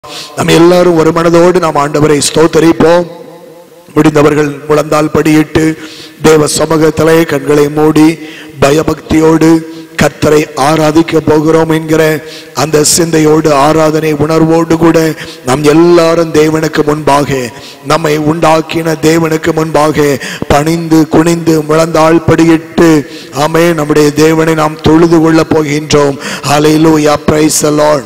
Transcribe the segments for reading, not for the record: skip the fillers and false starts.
நம்ம எல்லாரும் ஒரு மனதோடு நாம் ஆண்டவரை ஸ்தோத்தரிப்போம். முடிந்தவர்கள் முழந்தால் படியிட்டு தேவ சமூகத்திலே கண்களை மூடி பயபக்தியோடு கர்த்தரை ஆராதிக்க போகிறோம் என்கிற அந்த சிந்தையோடு ஆராதனை உணர்வோடு கூட நாம் எல்லாரும் தேவனுக்கு முன்பாக, நம்மை உண்டாக்கின தேவனுக்கு முன்பாக பணிந்து குனிந்து முழந்தாள் படியிட்டு ஆமென் நம்முடைய தேவனை நாம் தொழுது கொள்ள போகின்றோம். Hallelujah, praise the Lord.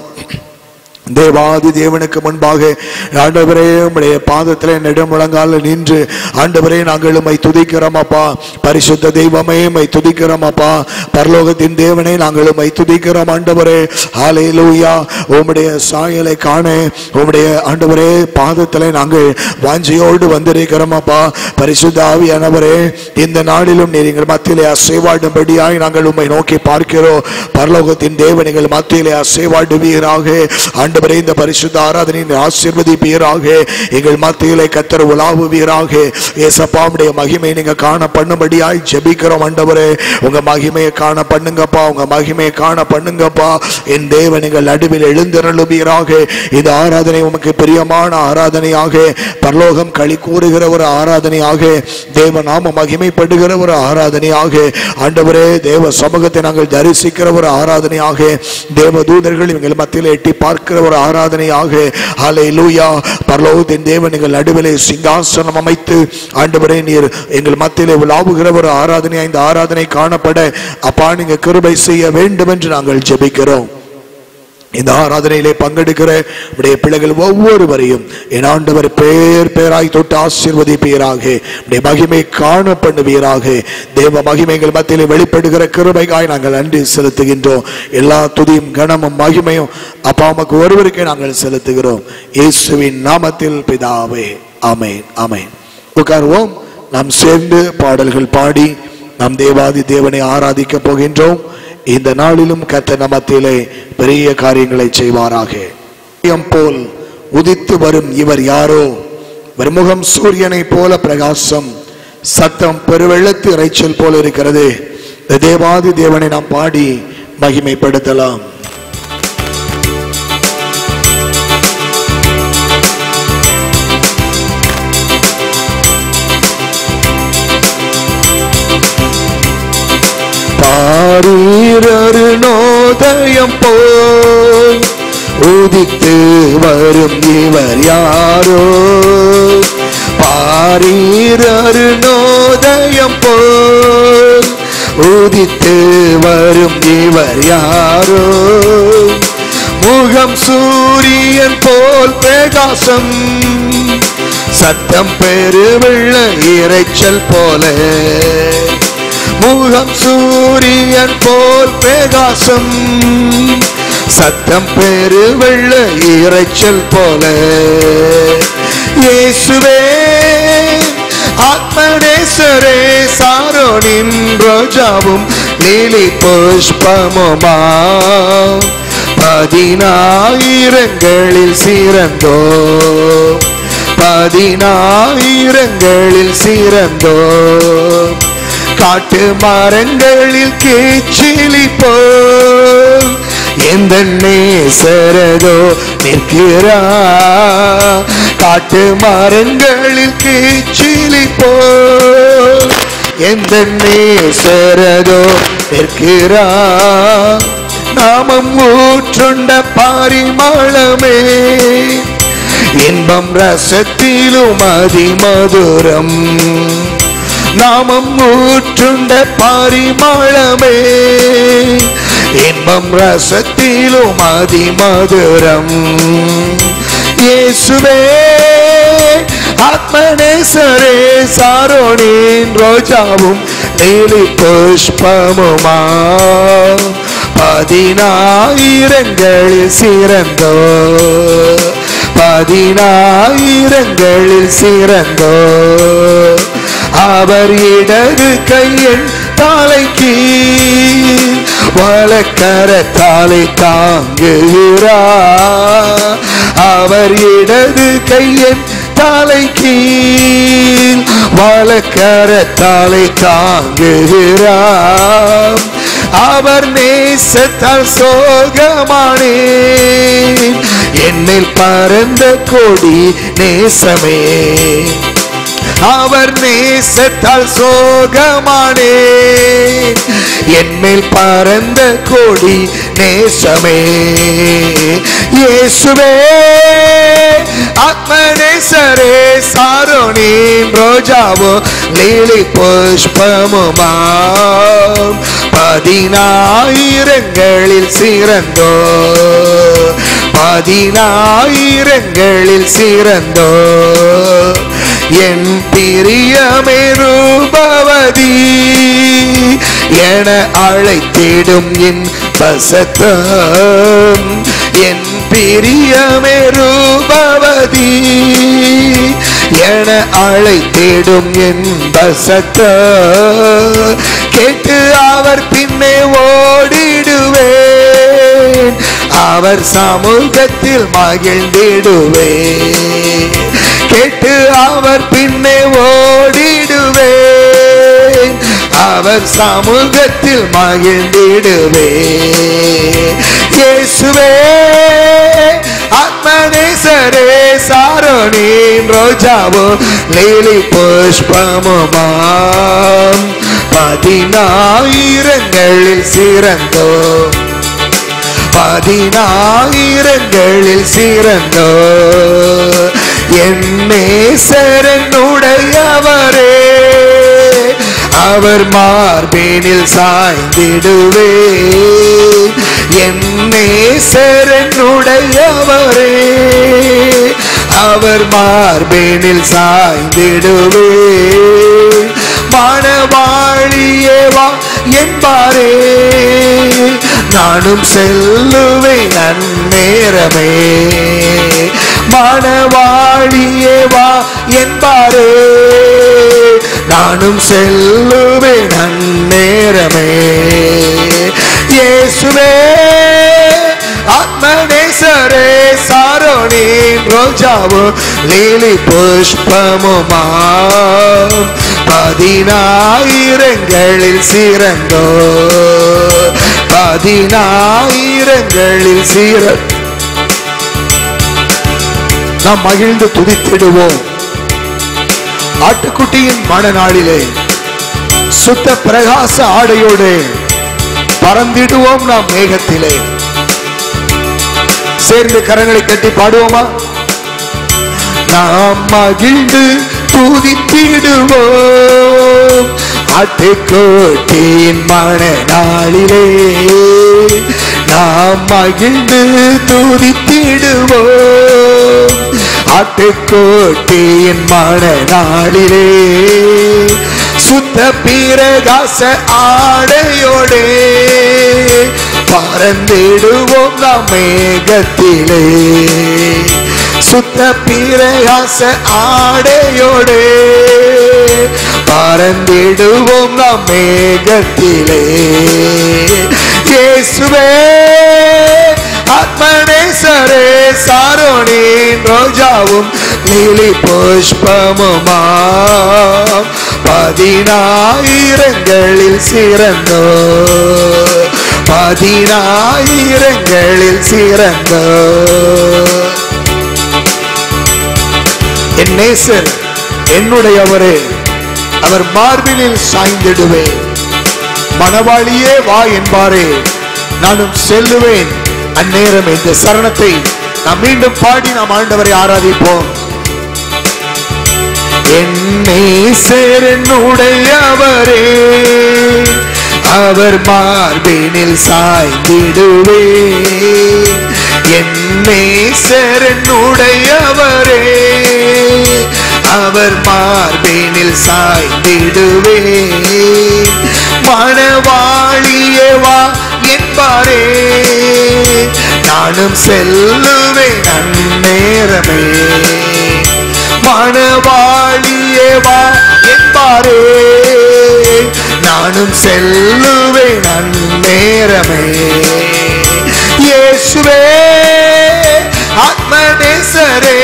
தேவாதி தேவனுக்கு முன்பாக ஆண்டவரே உம்முடைய பாதத்திலே நெடுமுழங்கால நின்று ஆண்டவரே நாங்கள் உம்மை துதிக்கிறோம் அப்பா. பரிசுத்த தெய்வமே உம்மை துதிக்கிறோம் அப்பா. பரலோகத்தின் தேவனே நாங்கள் உம்மை துதிக்கிறோம் ஆண்டவரே. ஹல்லேலூயா. உம்முடைய சாயலை காண உம்முடைய ஆண்டவரே பாதத்திலே நாங்கள் வாஞ்சையோடு வந்திருக்கிறோம் அப்பா. பரிசுத்த ஆவியானவரே, இந்த நாளிலும் நீர் எங்கள் மத்தியிலே அசைவாடும்படியாய் நாங்கள் உம்மை நோக்கி பார்க்கிறோம். பரலோகத்தின் தேவன் எங்கள் மத்தியிலே அசைவாடுவீராக. ஆண்டவரே, இந்த பரிசுத்த ஆராதனையின் ஆசீர்வதிப்பீராக. எங்கள் மத்தியிலே கர்த்தர் உலாவுவீராக. ஏசப்பா, உம்முடைய மகிமை நீங்க காண பண்ணும்படியாய் ஜெபிக்கிறோம் ஆண்டவரே. உங்க மகிமையை காண பண்ணுங்கப்பா, உங்க மகிமையை காண பண்ணுங்கப்பா. என் தேவன் எங்கள் நடுவில் எழுந்தருளுவீராக. இந்த ஆராதனை உமக்கு பிரியமான ஆராதனையாக, பரலோகம் களி கூறுகிற ஒரு ஆராதனையாக, தேவ நாம மகிமைப்படுகிற ஒரு ஆராதனையாக, ஆண்டவரே தேவ சமூகத்தை நாங்கள் தரிசிக்கிற ஒரு ஆராதனையாக, தேவ தூதர்கள் எங்கள் மத்தியில் எட்டி பார்க்கிற ஒரு ஆராதனையாக. ஹல்லேலூயா. பரலோகத்தின் தேவன் எங்கள் நடுவிலே சிங்காசனம் அமைத்து ஆண்டவரே நீர் எங்கள் மத்தியிலே உலாவுகிற ஒரு ஆராதனை, இந்த ஆராதனை காணப்பட அப்பா நீங்க கிருபை செய்ய வேண்டும் என்று நாங்கள் ஜெபிக்கிறோம். இந்த ஆராதனையிலே பங்கெடுக்கிற உடைய பிள்ளைகள் ஒவ்வொருவரையும் என் ஆண்டவர் பேர் பேராய் தொட்டு ஆசீர்வதிப்பீராக. உடைய மகிமை காண பண்ணுவீராக. தேவ மகிமைகள் மத்தியிலே வெளிப்படுகிற கிருபைக்காய் நாங்கள் நன்றி செலுத்துகின்றோம். எல்லா துதியும் கனமும் மகிமையும் அப்பா உமக்கு ஒருவருக்கே நாங்கள் செலுத்துகிறோம். இயேசுவின் நாமத்தில் பிதாவே, ஆமென், ஆமென். உட்காருவோம். நாம் சேர்ந்து பாடல்கள் பாடி நாம் தேவாதி தேவனை ஆராதிக்க போகின்றோம். இந்த நாளிலும் கர்த்தர் நமத்திலே பெரிய காரியங்களை செய்வாராக. போல் உதித்து வரும் இவர் யாரோ, வருமுகம் சூரியனை போல பிரகாசம், சத்தம் பெருவெள்ளத்து இறைச்சல் போல இருக்கிறது. இந்த தேவாதி தேவனை நாம் பாடி மகிமைப்படுத்தலாம். அருணோதயம் போல் உதித்து வரும் இவர் யாரோ, பாரீர் அருணோதயம் போல் உதித்து வரும் இவர் யாரோ, முகம் சூரியன் போல் பிரகாசம், சத்தம் பெருவெள்ள இரைச்சல் போல, முகம் சூரியன் போல் பிரகாசம், சத்தம் பெருவெள்ள இரைச்சல் போல. இயேசுவே ஆத்மநேசரே, சாரோனின் ரோஜாவும் லீலி புஷ்பமுமா, பதினாயிரங்களில் சிறந்தோ, பதினாயிரங்களில் சிறந்தோ, காட்டு மரங்களில் கீச்சிலி போல் எந்த நேசரதோ நிற்கிறா, காட்டு மரங்களில் கீச்சிலி போல் எந்த நேசரதோ நிற்கிறா, நாமம் ஊற்றுண்ட பாரிமளமே, இன்பம் ரசத்திலும் அதிமதுரம், நாமம் ஊற்றுண்ட பாரிமளமே, இன்பம் ரசத்திலும் அதிமதுரம். இயேசுவே ஆத்மநேசரே, சாரோனின் ரோஜாவும் லீலி புஷ்பமுமா, பதினாயிரங்களில் சிறந்தோ, பதினாயிரங்களில் சிறந்தோ, அவர் இடது கையின் தலைக்கு வலக்கரத்தாலே தாங்குகிறார், அவர் இடது கையின் தலைக்கு வலக்கரத்தாலே தாங்குகிறார், அவர் நேசத்தால் சோகமானேன். என்னில் பறந்த கொடி நேசமே, அவர் நேசத்தால் சோகமானேன். என்மேல் பறந்த கொடி நேசமே. இயேசுவே ஆத்மநேசரே, சாரோனின் ரோஜாவோ லீலி புஷ்பமுமாம். 10,000ங்களில் சிறந்தோ, 10,000ங்களில் சிறந்தோ என் பிரியமே ரூபவதி என அழைத்திடும் என் பசத்தம். என் பிரியமே ரூபவதி என அழைத்திடும் என் பசத்தம். கேட்டு அவர் பின்னே ஓடிடுவேன், அவர் சமூகத்தில் மகிழ்ந்திடுவேன். கேட்டு அவர் பின்னே ஓடிடுவேன், அவர் சமூகத்தில் மகிழ்ந்திடுவேன். இயேசுவே ஆத்மநேசரே, சாரோனின் ரோஜாவோ லீலி புஷ்பமுமாம். 10,000ங்களில் சிறந்தோ, 10,000ங்களில் சிறந்தோ என் நேசரனுடையவரே. அவர் மார்பினில் சாய்ந்திடுவேன். என் நேசரனுடையவரே, அவர் மார்பினில் சாய்ந்திடுவேன். மணவாழியே வா என்பாரே, நானும் செல்லுவேன் அந்நேரமே. மணவாழியே வா என்பாரே, நானும் செல்லுவேன் அந்நேரமே. இயேசுவே ஆத்மநேசரே, சாரோனின் ரோஜாவோ லீலி புஷ்பமுமாம். 10,000ங்களில் சிறந்தோ, 10,000ங்களில் சிறந்தோ நாம் மகிழ்ந்து துதித்திடுவோம். ஆட்டுக்குட்டியின் மணநாளிலே சுத்த பிரகாச ஆடையோடு பறந்திடுவோம் நாம் மேகத்திலே. சேர்ந்து கரங்களை கட்டி பாடுவோமா? நாம் மகிழ்ந்து துதித்திடுவோம் ஆட்டுக்குட்டியின் மணநாளிலே. நாம் மகிழ்ந்து துதித்திடுவோம் ஆட்டுக்குட்டியின் மணநாளிலே. சுத்த பிரகாச ஆடையோடே பறந்திடுவோம் நாம் மேகத்திலே. சுத்த பிரகாச ஆடையோடே பறந்திடுவோம் நாம் மேகத்திலே. இயேசுவே ஆத்மநேசரே, சாரோனின் ரோஜாவும் லீலி புஷ்பமுமாம். 10,000ங்களில் சிறந்தோ, 10,000ங்களில் சிறந்தோ என் நேசர் என்னுடையவரே, அவர் மார்பினில் சாய்ந்திடுவேன். மணவாளியே வா என்பாரே, நானும் செல்லுவேன் அந்நேரம். இந்த சரணத்தை நாம் மீண்டும் பாடி நாம் ஆண்டவரை ஆராதிப்போம். என் நேசர் என்னுடையவரே, அவர் மார்பினில் சாய்ந்திடுவேன். என் நேசர் என்னுடையவரே, அவர் மார்பினில் சாய்ந்திடுவேன். மணவாழியே வா என்பாரே, நானும் செல்லுவேன் அந்நேரமே. மணவாழியே வா என்பாரே, நானும் செல்லுவேன் அந்நேரமே. இயேசுவே ஆத்மநேசரே,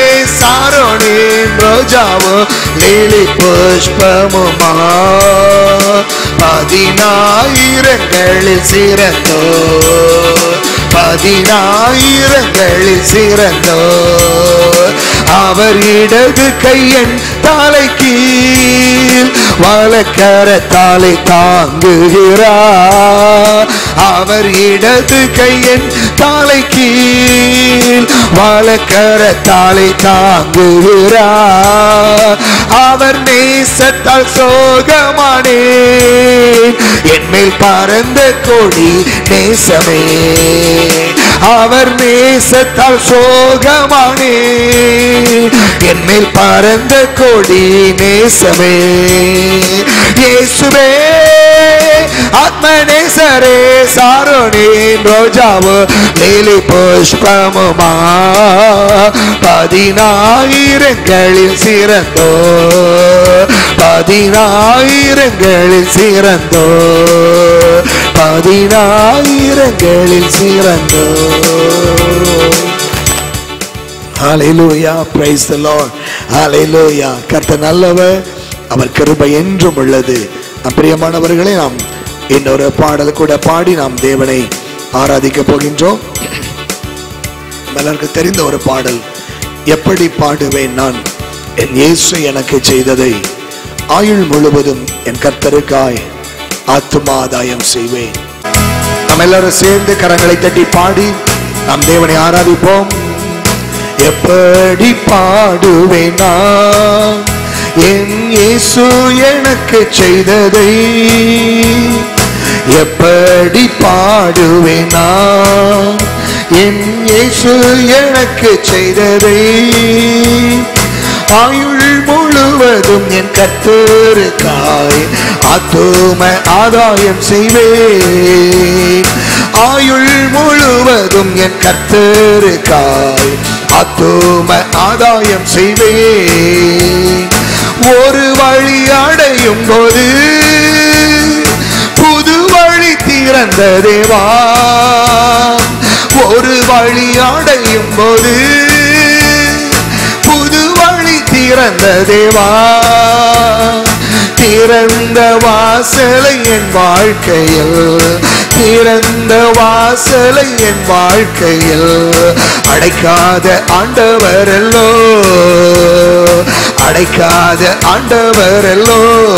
சாரோனின் ரோஜாவோ லீலி புஷ்பமுமாம். பதினாயிரங்களில் சிறந்தோர், பதினாயிரங்களில் சிறந்தோர். அவர் இடது கையன் தலை கீழ் வலக்கரத்தாலே தாங்குகிறார். அவர் இடது கையன் தலை கீழ் வலக்கரத்தாலே தாங்குகிறார். அவர் நேசத்தால் சோகமானேன், என்மேல் பறந்த கொடி நேசமே. அவர் நேசத்தால் சோகமானேன், என்மேல் பறந்த கொடி நேசமே. இயேசுவே ஆத்மநேசரே, சாரோனின் ரோஜாவோ லீலி புஷ்பமுமா, பதினாயிரங்களில் சிறந்தோர், பதினாயிரங்களில் சிறந்தோர், பதினாயிரங்களில் சிறந்தோர். Hallelujah, praise the Lord, hallelujah. கர்த்தர் நல்லவர், அவர் கிருபை என்றும் உள்ளது. பிரியமானவர்களே, நாம் இன்னொரு பாடல் கூட பாடி நாம் தேவனை ஆராதிக்க போகின்றோம். எல்லாருக்கும் தெரிந்த ஒரு பாடல், எப்படி பாடுவேன் நான் என் இயேசு எனக்கு செய்ததை, ஆயுள் முழுவதும் என் கர்த்தருக்காய் ஆத்துமாதாயம் செய்வேன். நாம் எல்லாரும் சேர்ந்து கரங்களை தட்டி பாடி நாம் தேவனை ஆராதிப்போம். எப்படி பாடுவேன் நான் என் இயேசு எனக்கு செய்ததை, எப்படி பாடுவேன் நான் என் இயேசு எனக்கு செய்ததை, ஆயுள் முழுவதும் என் கர்த்தருக்காய் ஆத்தும ஆதாயம் செய்வேன். ஆயுள் முழுவதும் என் கர்த்தருக்காய் ஆத்தும ஆதாயம் செய்வேன். ஒரு வழி அடையும் போது புது வழி திறந்த தேவா, ஒரு வழி அடையும் போது புது வழி திறந்த தேவா, திறந்த வாசலை என் வாழ்க்கையில், திறந்த வாசலை என் வாழ்க்கையில் அடைக்காத ஆண்டவரல்லோ, அடைக்காத ஆண்டவரல்லோ.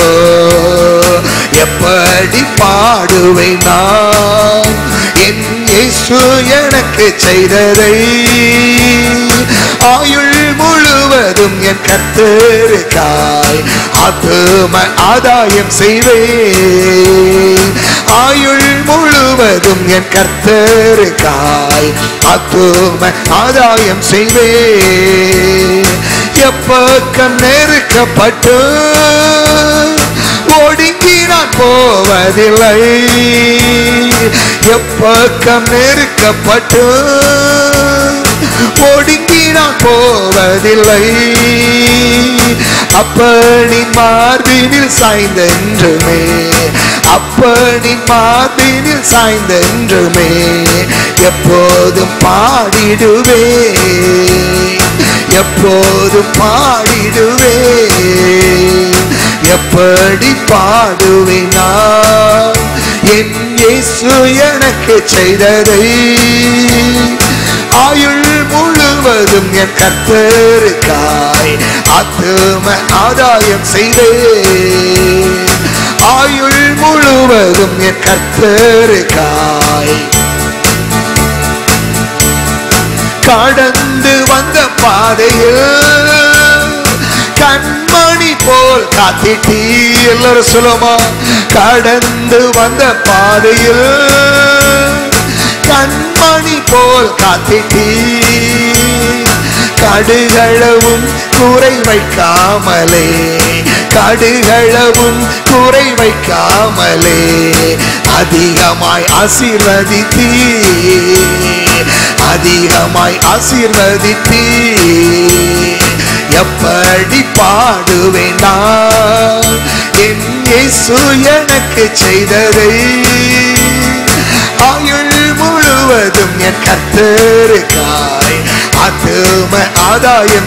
எப்படி பாடுவேன் நான் என் இயேசு எனக்கு செய்ததை, ஆயுள் முழுவதும் என் கர்த்தருக்காய் ஆத்தும ஆதாயம் செய்வேன். ஆயுள் முழுவதும் என் கர்த்தருக்காய் ஆத்தும ஆதாயம் செய்வேன். எப்பக்கம் நெருக்கப்பட்டு ஒடுங்கி நான் போவதில்லை, எப்பக்கம் நெருக்கப்பட்டு ஒடுங்கி நான் போவதில்லை. அப்பனின் மார்பினில் சாய்ந்தென்றுமே, அப்பனின் மார்பினில் சாய்ந்தென்றுமே எப்போதும் பாடிடுவேன், எப்போதும் பாடிடுவேன். எப்படி பாடுவேன் நான் என் இயேசு எனக்கு செய்ததை, ஆயுள் முழுவதும் என் கர்த்தருக்காய் ஆத்தும ஆதாயம் செய்வேன். ஆயுள் முழுவதும் என் கர்த்தருக்காய். கடந்து வந்த பாதையில் கண்மணி போல் காத்திட்டீ, எல்லாரும் சொல்லுமா, கடந்து வந்த பாதையில் கண்மணி போல் காத்திட்டீ, கடுகளவும் குறை வைக்காமலே, கடுகளவும் குறை வைக்காமலே அதிகமாய் ஆசீர்வதித்தீ, அதிகமாய் ஆசீர்வதித்தீ. எப்படி பாடுவேன் நான் என் இயேசு எனக்கு செய்ததை, ஆயுள் முழுவதும் என் கர்த்தருக்காய் ஆத்தும ஆதாயம்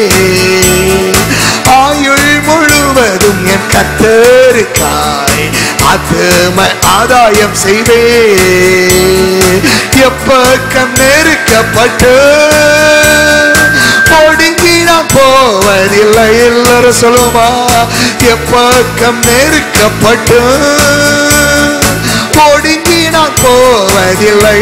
செய்வேன். ஆயுள் முழுவதும் என் கர்த்தருக்காய் ஆத்தும ஆதாயம் செய்வேன். எப்பக்கம் நெருக்கப்பட்டு ஒடுங்கி நான் போவதில்லை. எல்லாரும் சொல்லுமா, எப்பக்கம் நெருக்கப்பட்டு ஒடுங்கி நான் போவதில்லை.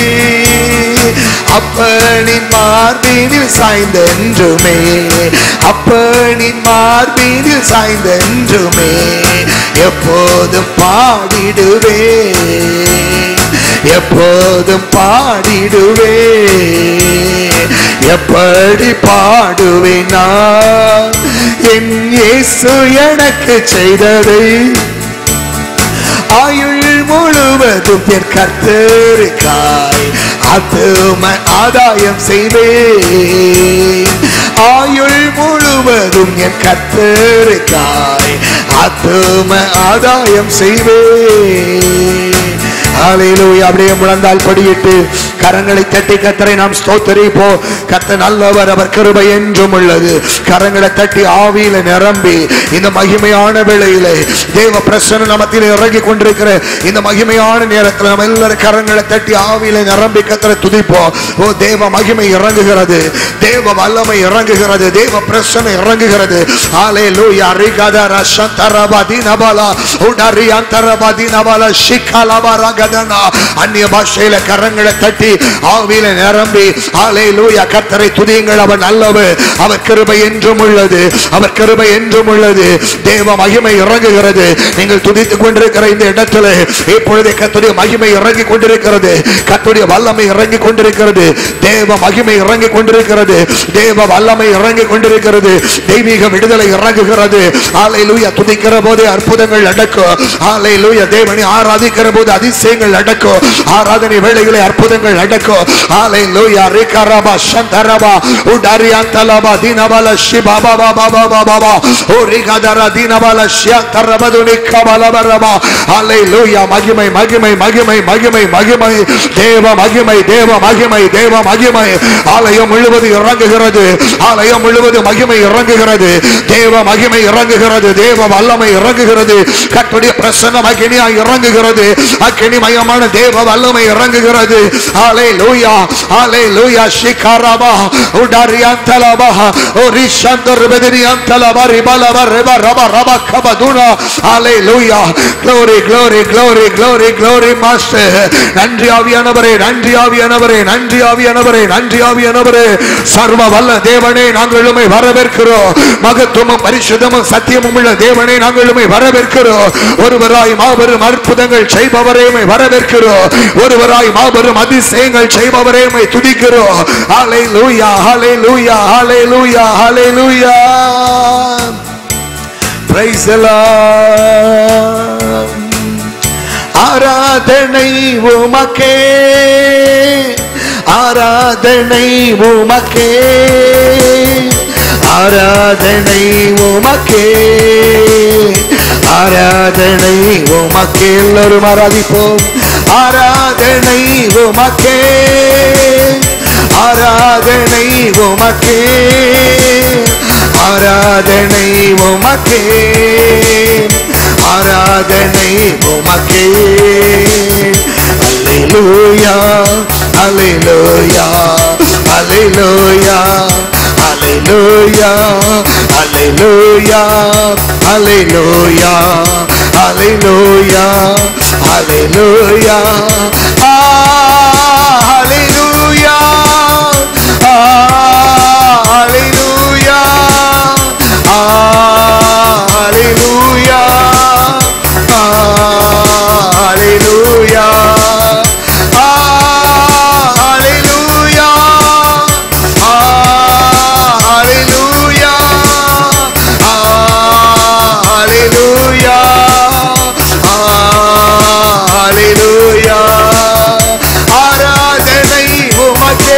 அப்பனின் மார்பினில் சாய்ந்தென்றுமே, அப்பனின் மார்பினில் சாய்ந்தென்றுமே எப்போதும் பாடிடுவே, எப்போதும் பாடிடுவே. எப்படி பாடுவேன் நான் என் இயேசு எனக்கு செய்ததை, ஆயுள் முழுவதும் என் கர்த்தருக்காய் ஆத்தும ஆதாயம் செய்வேன். ஆயுள் முழுவதும் என் கர்த்தருக்காய் ஆத்தும ஆதாயம் செய்வேன். ஹல்லேலூயா. அப்படியே முழந்தால் படியிட்டு கரங்களை தட்டி கர்த்தரை நாம் ஸ்தோத்திரிப்போம். கர்த்தர் நல்லவர், அவர் கிருபை என்றும் உள்ளது. கரங்களை தட்டி ஆவியில நிரம்பி இந்த மகிமையான வேளையிலே தேவ பிரசன்னம் நமத்திலே இறங்கி கொண்டிருக்கிற இந்த மகிமையான நேரத்தில் நம்ம எல்லாரும் கரங்களை தட்டி ஆவியில நிரம்பி கர்த்தரை துதிப்போம். ஓ, தேவ மகிமை இறங்குகிறது, தேவ வல்லமை இறங்குகிறது, தேவ பிரசன்னம் இறங்குகிறது. ஹல்லேலூயா. ரிகதா ரஷந்தரபாதி நபலா உடரி அந்தரபாதி நபலா ஷிகலபரா கதனா. அந்நிய பாஷையில கரங்களை தட்டி ஆவியில நிரம்பி ஹல்லேலூயா கர்த்தரை துதியுங்கள். அவர் நல்லவர், அவர் கிருபை என்றும் உள்ளது, அவர் கிருபை என்றும் உள்ளது. தேவ மகிமை இறங்குகிறது. நீங்கள் துதித்துக் கொண்டிருக்கிற இந்த இடத்துல இப்பொழுது கர்த்தருடைய மகிமை இறங்கி கொண்டிருக்கிறது, கர்த்தருடைய வல்லமை இறங்கி கொண்டிருக்கிறது, தேவ மகிமை இறங்கி கொண்டிருக்கிறது, தேவ வல்லமை இறங்கி கொண்டிருக்கிறது, தெய்வீக விடுதலை இறங்குகிறது. ஹல்லேலூயா. துதிக்கிற போது அற்புதங்கள் நடக்கும். ஹல்லேலூயா. தேவனை ஆராதிக்கிற போது அதிசயங்கள் நடக்கும். ஆராதனை வேளையிலே அற்புதங்கள் நடக்கும். ஹல்லேலூயா. ரிகரபா சந்தரபா உடரியாந்தலபா தினபல ஷிபாபா பாபா பாபா பாபா ஓ ரிகதரா தினபல ஷியந்தரபதுனி கபலபரபா. ஹல்லேலூயா. மகிமை மகிமை மகிமை மகிமை மகிமை, தேவ மகிமை தேவ மகிமை தேவ மகிமை. ஆலயம் முழுவதும் இறங்குகிறது, ஆலயம் முழுவதும் மகிமை இறங்குகிறது, தேவ மகிமை இறங்குகிறது, தேவ வல்லமை இறங்குகிறது, கர்த்தருடைய பிரசன்னம் அக்கினியாய் இறங்குகிறது, அக்கினிமயமான தேவ வல்லமை இறங்குகிறது. ஹல்லேலூயா. ஹல்லேலூயா. ஷிகரபா உடரியாந்தலபா ஓரிஷந்தர்பெதிரியாந்தலபா ரிபலபா ரெபா ரபா ரபா கபதுனா. ஹல்லேலூயா. glory glory glory glory glory master. நன்றி ஆவியானவரே, நன்றி ஆவியானவரே, நன்றி ஆவியானவரே, நன்றி ஆவியானவரே. சர்வ வல்ல தேவனே, நாங்கள் உம்மை வரவேற்கிறோம். மகத்துவமும் பரிசுத்தமும் சத்தியமும் உள்ள தேவனே, நாங்கள் உம்மை வரவேற்கிறோம். ஒருவராய் மாபெரும் அற்புதங்கள் செய்பவரே உம்மை வரவேற்கிறோம். ஒருவராய் மாபெரும் அதிசயங்கள் செய்பவரே உம்மை துதிக்கிறோம். ஹல்லேலூயா ஹல்லேலூயா ஹல்லேலூயா ஹல்லேலூயா. Praise the Lord. ஆராதனை உமக்கே, ஆராதனை உமக்கே, ஆராதனை உமக்கே, ஆராதனை உமக்கே. எல்லாரும் ஆராதிப்போம். ஆராதனை உமக்கே, ஆராதனை உமக்கே, ஆராதனை உமக்கே, ஆராதனை உமக்கே. அல்லேலூயா alleluia alleluia alleluia alleluia alleluia alleluia alleluia. Alleluia alleluia alleluia alleluia alleluia alleluia alleluia அல்லேலூயா. ஆராதனை உமக்கே,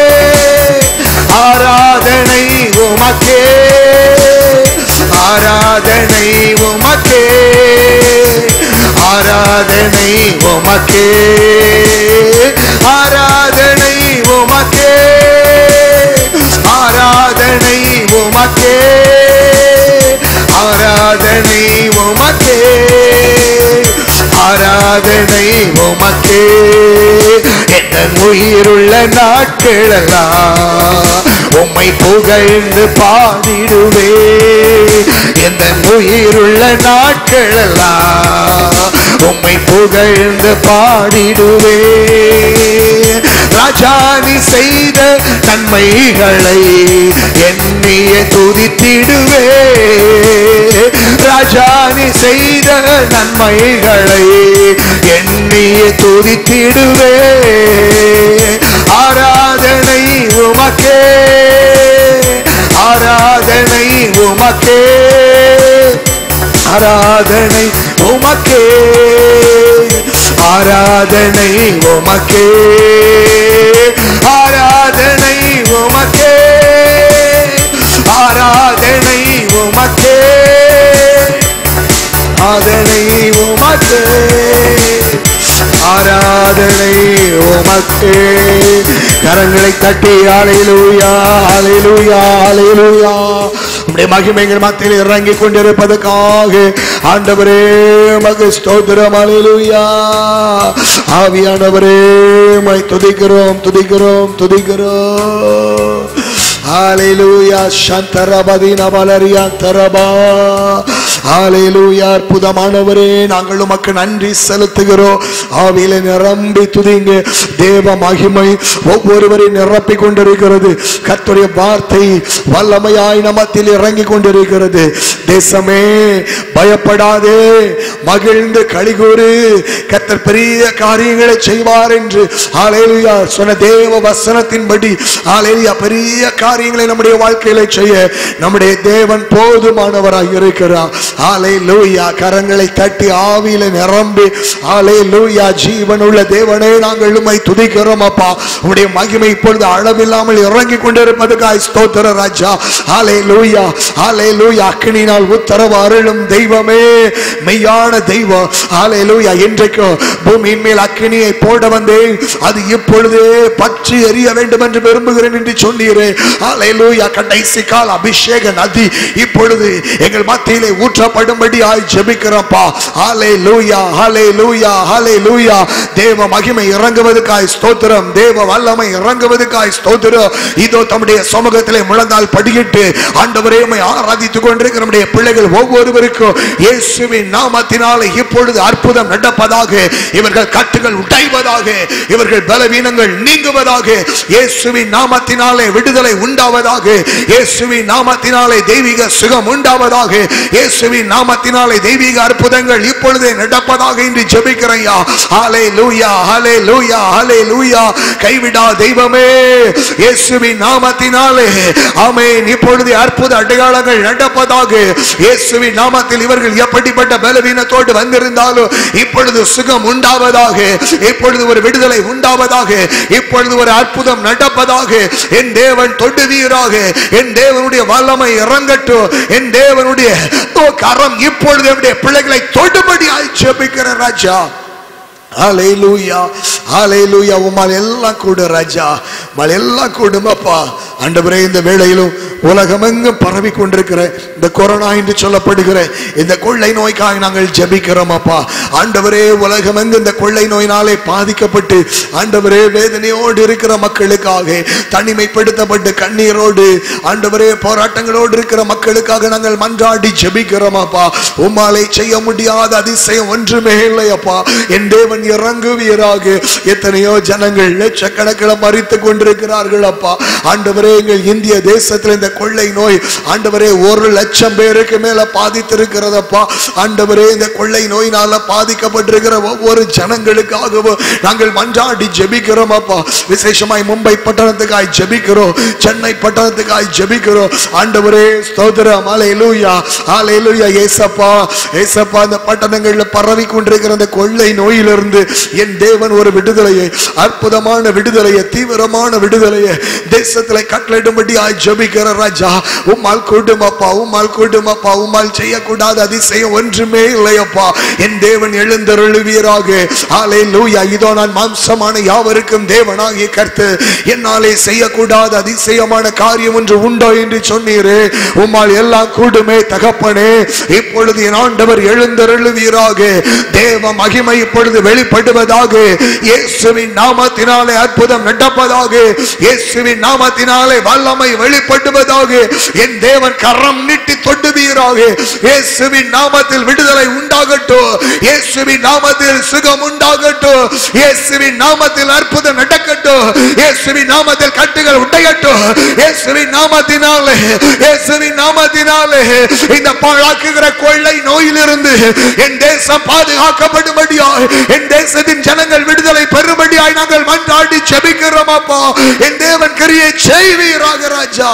ஆராதனை உமக்கே, ஆராதனை உமக்கே, ஆராதனை உமக்கே, ஆராதனை உமக்கே, ஆராதனை உமக்கே, ஆராதனை உமக்கே, உயிருள்ள நாட்களெல்லாம் உம்மை புகழ்ந்து பாடிடுவே. எந்த உயிருள்ள நாட்களெல்லாம் உம்மை புகழ்ந்து பாடிடுவே. ராஜா நீ செய்த நன்மைகளை எண்ணிய துதித்திடுவே. ராஜா நீ செய்த நன்மைகளை எண்ணிய துதித்திடுவே. ஆராதனை உமக்கே, ஆராதனை உமக்கே, ஆராதனை உமக்கே, ஆராதனை உமக்கே, ஆராதனை உமக்கே, ஆராதனை உமக்கே, ஆராதனை உமக்கே, ஆராதனை உமக்கே. கரங்களை தட்டி அல்லேலூயா, அல்லேலூயா, அல்லேலூயா. உம்முடைய மகிமைகள் மத்தியில் இறங்கி கொண்டிருப்பதற்காக ஆண்டவரே உமக்கு ஸ்தோத்திரம். அல்லேலூயா. ஆவியானவரே உம்மை துதிக்கிறோம், துதிக்கிறோம், துதிக்கிறோம். ஹalleluya. சந்தரபதின வலரியா தரபா. ஹalleluya. அற்புதமானவரே நாங்கள் உமக்கு நன்றி செலுத்துகிறோம். ஆவியிலே நிரம்பி துதிங்க. தேவ மகிமை ஒவ்வொருவரையும் நிரப்பி கொண்டிருக்கிறது. கர்த்தருடைய வார்த்தை வல்லமையாய் நமத்தில் இறங்கி கொண்டிருக்கிறது. தேசமே பயப்படாதே, மகிழ்ந்து களிகூறு, கர்த்தர் பெரிய காரியங்களை செய்வார் என்று ஹalleluya சொன்ன தேவ வசனத்தின்படி ஹalleluya பெரிய காரியங்களை நம்முடைய வாழ்க்கையில செய்ய நம்முடைய தேவன் போதுமானவராய் இருக்கிறார். ஹalleluya. கரங்களை தட்டி ஆவியில நிரம்பி ஹalleluya. ஜீவனுள்ள தேவனே நாங்கள் உம்மை துதிக்கிறோம் அப்பா. உம்முடைய மகிமை இப்பொழுது அளவில்லாமல் இறங்கி கொண்டிருப்பதற்காக ஸ்தோத்திர ராஜா. ஹalleluya, ஹalleluya. அக்கினியினால் உத்தரவு அருளும் தெய்வமே, மெய்யான தெய்வம். ஹalleluya. இன்றைக்கு பூமியின் மேல் அக்கினியை போட வந்தேன், அது இப்பொழுதே பற்றி எரிய வேண்டும் என்று விரும்புகிறேன் என்று சொன்னீரே. ஹalleluya. கடைசி கால அபிஷேக நதி இப்பொழுது எங்கள் மத்தியிலே ஊற்றப்படும்படியாய் ஜெபிக்கிறோம்ப்பா. ஹalleluya, ஹalleluya, ஹalleluya. தேவ மகிமை இறங்குவதற்காய் ஸ்தோத்திரம், தேவ வல்லமை இறங்குவதற்காய் ஸ்தோத்திரம். இதோ தம்முடைய சமூகத்திலே முழந்தால் படியிட்டு ஆண்டவரே உம்மை ஆராதித்துக் கொண்டிருக்கிற நம்முடைய பிள்ளைகள் ஒவ்வொருவருக்கும் இயேசுவின் நாமத்தினாலே இப்பொழுது அற்புதம் நடப்பதாக. இவர்கள் கட்டுகள் உடைவதாக, இவர்கள் பலவீனங்கள் நீங்குவதாக. இயேசுவின் நாமத்தினாலே விடுதலை உண்டாவதாக. இயேசுவின் நாமத்தினாலே தெய்வீக சுகம் உண்டாவதாக. இயேசுவின் நாமத்தினாலே தெய்வீக அற்புதங்கள் இப்பொழுதே நடப்பதாக என்று ஜெபிக்கிறேன்யா. ஹalleluya, ஹalleluya, ஹalleluya. கைவிடா தெய்வமே, இயேசுவின் நாமத்தினாலே ஆமென். இப்பொழுது அற்புத அடையாளங்கள் நடப்பதாக. இயேசுவின் நாமத்தில் இவர்கள் எப்படிப்பட்ட பலவீனத்தோடு வந்திருந்தாலும் இப்பொழுது சுகம் உண்டாவதாக. இப்பொழுது ஒரு விடுதலை உண்டாவதாக. இப்பொழுது ஒரு அற்புதம் நடப்பதாக. என் தேவன் தொடுவீராக. என் தேவனுடைய வல்லமை இறங்கட்டும். என் தேவனுடைய கரம் இப்பொழுது என்னுடைய பிள்ளைகளை தொடும்படியாய் ஜெபிக்கிற ராஜா. ஹalleluya, ஹalleluya. உம்மால் எல்லாம் கூட ராஜா, உம்மால் எல்லாம் கூடுமப்பா. ஆண்டவரே இந்த வேளையிலும் உலகமெங்கும் பரவி கொண்டிருக்கிற இந்த கொரோனா என்று சொல்லப்படுகிற இந்த கொள்ளை நோய்க்காக நாங்கள் ஜெபிக்கிறோம் அப்பா. ஆண்டவரே உலகமெங்கும் இந்த கொள்ளை நோயினாலே பாதிக்கப்பட்டு ஆண்டவரே வேதனையோடு இருக்கிற மக்களுக்காக, தனிமைப்படுத்தப்பட்டு கண்ணீரோடு ஆண்டவரே போராட்டங்களோடு இருக்கிற மக்களுக்காக நாங்கள் மன்றாடி ஜெபிக்கிறோம் அப்பா. உம்மாலே செய்ய முடியாத அதிசயம் ஒன்றுமே இல்லை அப்பா. என் தேவன் இறங்குவீராக. எத்தனையோ ஜனங்கள் லட்சக்கணக்கில் மரித்துக் கொண்டிருக்கிறார்கள் அப்பா. ஆண்டவரே எங்கள் இந்திய தேசத்தில் இந்த கொள்ளை நோய் ஆண்டவரே 1,00,000 பேருக்கு மேல பாதித்திருக்கிறதப்பா. ஆண்டவரே இந்த கொள்ளை நோயினால பாதிக்கப்பட்டிருக்கிற ஒவ்வொரு ஜனங்களுக்காகவும் நாங்கள் மன்றாடி ஜெபிக்கிறோம் அப்பா. விசேஷமாய் மும்பை பட்டணத்துக்காய் ஜெபிக்கிறோம், சென்னை பட்டணத்துக்காய் ஜெபிக்கிறோம். ஆண்டவரே ஸ்தோத்திரம். ஹalleluya, ஹalleluya. ஏசப்பா, ஏசப்பா. இந்த பட்டணங்கள்ல பரவி கொண்டிருக்கிற அந்த கொள்ளை நோயிலிருந்து என் தேவன் ஒரு விடுதலையை, அற்புதமான விடுதலையை, தீவிரமான விடுதலையை தேசத்தில் கட்டளையிடும்படியாய் ஜெபிக்கிற ராஜா. உம்மால் கூடுமப்பா, உம்மால் கூடுமப்பா. உம்மால் செய்யக்கூடாத அதிசயம் ஒன்றுமே இல்லையப்பா. என் தேவன் எழுந்தருளுவீராக. ஹல்லேலூயா. இதோ நான் மாம்சமான யாவருக்கும் தேவனாகிய கர்த்தர், என்னாலே செய்யக்கூடாத அதிசயமான காரியம் ஒன்று உண்டோ என்று சொன்னீரே. உம்மால் எல்லாம் கூடுமே தகப்பனே. இப்பொழுது என் ஆண்டவர் எழுந்தருளுவீராக. தேவ மகிமை இப்பொழுது வெளிப்படுவதாக. இயேசுவின் நாமத்தினாலே அற்புதம் நடப்பதாக. இயேசுவின் நாமத்தினாலே வல்லமை வெளிப்படுவதாக. என் தேவன் கரம் நீட்டி தொடுவீராக. இயேசுவின் நாமத்தில் விடுதலை உண்டாகட்டும். இயேசுவின் நாமத்தில் சுகம் உண்டாகட்டும். இயேசுவின் நாமத்தில் அற்புதம் நடக்கட்டும். இயேசுவின் நாமத்தில் கட்டுகள் உடையட்டும். இயேசுவின் நாமத்தினாலே, இயேசுவின் நாமத்தினாலே இந்த பாழாக்குகிற கொள்ளை நோயிலிருந்து என் தேசம் பாதுகாக்கப்படும்படியாய், என் தேசத்தின் ஜனங்கள் விடுதலை பெறும்படியாய் நாங்கள் மன்றாடி ஜெபிக்கிறோம் அப்பா. என் தேவன் கிரியை செய்வீராக ராஜா.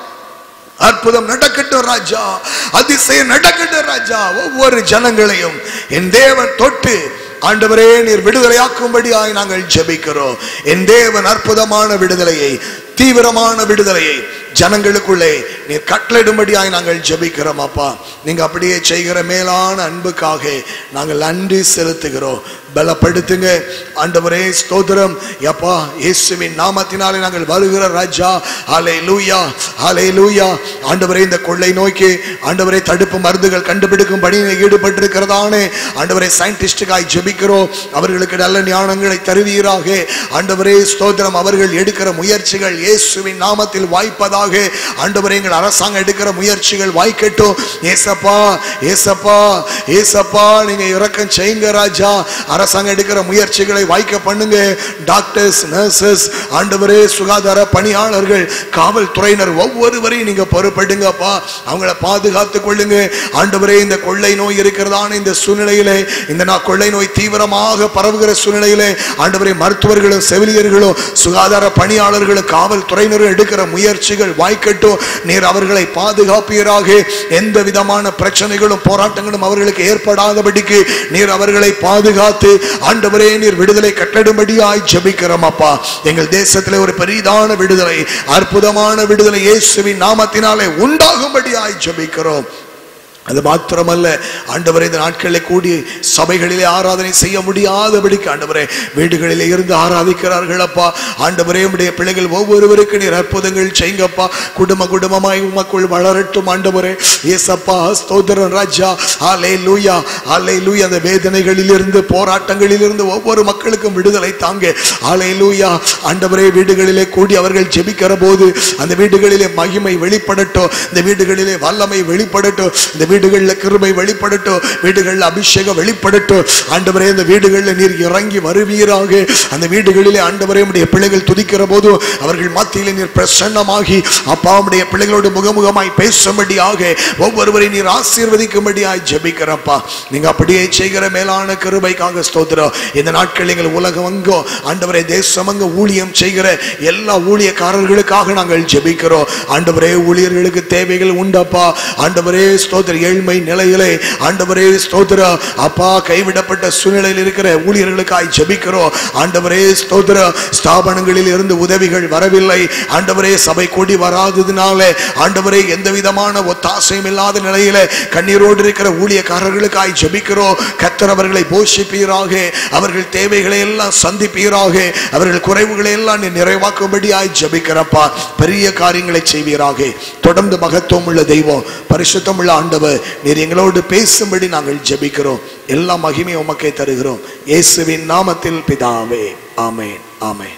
அற்புதம் நடக்கட்டும் ராஜா. அதிசயம் நடக்கட்டும் ராஜா. ஒவ்வொரு ஜனங்களையும் என் தேவன் தொட்டு ஆண்டவரே நீர் விடுதலையாக்கும்படியாய் நாங்கள் ஜெபிக்கிறோம். என் தேவன் அற்புதமான விடுதலையை, தீவிரமான விடுதலையை ஜனங்களுக்குள்ளே நீர் கட்டளையிடும்படியாய் நாங்கள் ஜெபிக்கிறோம் அப்பா. நீங்க அப்படியே செய்கிற மேலான அன்புக்காக நாங்கள் நன்றி செலுத்துகிறோம். பலப்படுத்துங்க ஆண்டவரே. ஸ்தோத்திரம் அப்பா. இயேசுவின் நாமத்தினாலே நாங்கள் வருகிற ராஜா. ஹல்லேலூயா, ஹல்லேலூயா. ஆண்டவரே இந்த கொள்ளை நோய்க்கு ஆண்டவரே தடுப்பு மருந்துகள் கண்டுபிடிக்கும் பணியில் ஈடுபட்டிருக்கிறதானே ஆண்டவரே சயின்டிஸ்டுக்காய் ஜெபிக்கிறோம். அவர்களுக்கு நல்ல ஞானங்களை தருவீராக ஆண்டவரே. ஸ்தோத்திரம். அவர்கள் எடுக்கிற முயற்சிகள் இயேசுவின் நாமத்தில் வாய்ப்பதாக ஆண்டவரே. எங்கள் அரசாங்கம் எடுக்கிற முயற்சிகள் வாய்க்கட்டும். ஏசப்பா, ஏசப்பா, ஏசப்பா நீங்க இரக்கம் செய்யுங்க ராஜா. அரசாங்கம் எடுக்கிற முயற்சிகளை வாய்க்க பண்ணுங்க. டாக்டர்ஸ், நர்சஸ், ஆண்டவரே சுகாதார பணியாளர்கள், காவல்துறையினர் ஒவ்வொருவரையும் நீங்க பொறுப்படுங்கப்பா. அவங்கள பாதுகாத்துக் கொள்ளுங்க ஆண்டவரே. இந்த கொள்ளை நோய் இருக்கிறதான இந்த சூழ்நிலையிலே, இந்த கொள்ளை நோய் தீவிரமாக பரவுகிற சூழ்நிலையிலே ஆண்டவரே மருத்துவர்களும் செவிலியர்களும் சுகாதார பணியாளர்களும் காவல்துறையினரும் எடுக்கிற முயற்சிகள் வாய்க்கட்டும். நீர் அவர்களை பாதுகாப்பீராக. எந்த விதமான பிரச்சனைகளும் போராட்டங்களும் அவர்களுக்கு ஏற்படாதபடிக்கு நீர் அவர்களை பாதுகாத்து ஆண்டவரே நீர் விடுதலை கட்டடும்படியாய் ஜெபிக்கிறோம் அப்பா. எங்கள் தேசத்திலே ஒரு பெரிதான விடுதலை, அற்புதமான விடுதலை இயேசுவின் நாமத்தினாலே உண்டாகும்படியாய் ஜெபிக்கிறோம். அது மாத்திரமல்ல ஆண்டவரே, இந்த நாட்களில் கூடி சபைகளிலே ஆராதனை செய்ய முடியாதபடிக்கு ஆண்டவரே வீடுகளிலே இருந்து ஆராதிக்கிறார்கள் அப்பா. ஆண்டவரே உம்முடைய பிள்ளைகள் ஒவ்வொருவருக்கு நீர் அற்புதங்கள் செய்யுங்கப்பா. குடும்ப குடும்பமாய் உமக்குள் வளரட்டும் ஆண்டவரே. இயேசப்பா ஸ்தோத்திரம் ராஜா. ஹல்லேலூயா, ஹல்லேலூயா. அந்த வேதனைகளில் இருந்து, போராட்டங்களில் இருந்து ஒவ்வொரு மக்களுக்கும் விடுதலை தாங்க. ஹல்லேலூயா. ஆண்டவரே வீடுகளிலே கூடி அவர்கள் ஜெபிக்கிற போது அந்த வீடுகளிலே மகிமை வெளிப்படட்டும். இந்த வீடுகளிலே வல்லமை வெளிப்படட்டும். இந்த வீடுகளில் கிருபை வெளிப்படட்டும். வீடுகளில் அபிஷேகம் வெளிப்படட்டும் ஆண்டவரே. இந்த வீடுகளில் நீர் இறங்கி வருவீராக. அந்த வீடுகளிலே ஆண்டவரே உம்முடைய பிள்ளைகள் துதிக்கிற போது அவர்கள் மத்தியிலே நீர் பிரசன்னமாகி அப்பா உம்முடைய பிள்ளைகளோடு முகமுகமாய் பேசும்படியாக ஒவ்வொருவரையும் நீர் ஆசீர்வதிக்கும்படியாய் ஜெபிக்கிறப்பா. நீங்க அப்படியே செய்கிற மேலான கிருபைக்காக ஸ்தோத்திரம். இந்த நாட்கள் எங்கள் உலகம் அங்கோ ஆண்டவரே தேசம் அங்க ஊழியம் செய்கிற எல்லா ஊழியக்காரர்களுக்காக நாங்கள் ஜெபிக்கிறோம் ஆண்டவரே. ஊழியர்களுக்கு தேவைகள் உண்டப்பா ஆண்டவரே. ஸ்தோத்திர ஏழ்மை நிலையிலே ஆண்டவரே ஸ்தோத்திர அப்பா கைவிடப்பட்ட சூழ்நிலையில் இருக்கிற ஊழியர்களுக்காய் ஜெபிக்கிறோம் ஆண்டவரே. ஸ்தோத்திர ஸ்தாபனங்களில் இருந்து உதவிகள் வரவில்லை ஆண்டவரே. சபை கூடி வராததினால ஆண்டவரே எந்த விதமான ஒத்தாசையும் இல்லாத நிலையில கண்ணீரோடு இருக்கிற ஊழியக்காரர்களுக்காய் ஜெபிக்கிறோம். கர்த்தர் அவர்களை போஷிப்பீராக. அவர்கள் தேவைகளை எல்லாம் சந்திப்பீராக. அவர்கள் குறைவுகளை எல்லாம் நீ நிறைவாக்கும்படியாய் ஜெபிக்கிறப்பா. பெரிய காரியங்களை செய்வீராக. தொடர்ந்து மகத்துவம் உள்ள தெய்வம், பரிசுத்தம் உள்ள ஆண்டவர் நீர் எங்களோடு பேசும்படி நாங்கள் ஜெபிக்கிறோம். எல்லா மகிமையும் உமக்கே தருகிறோம் இயேசுவின் நாமத்தில் பிதாவே. Amen, amen.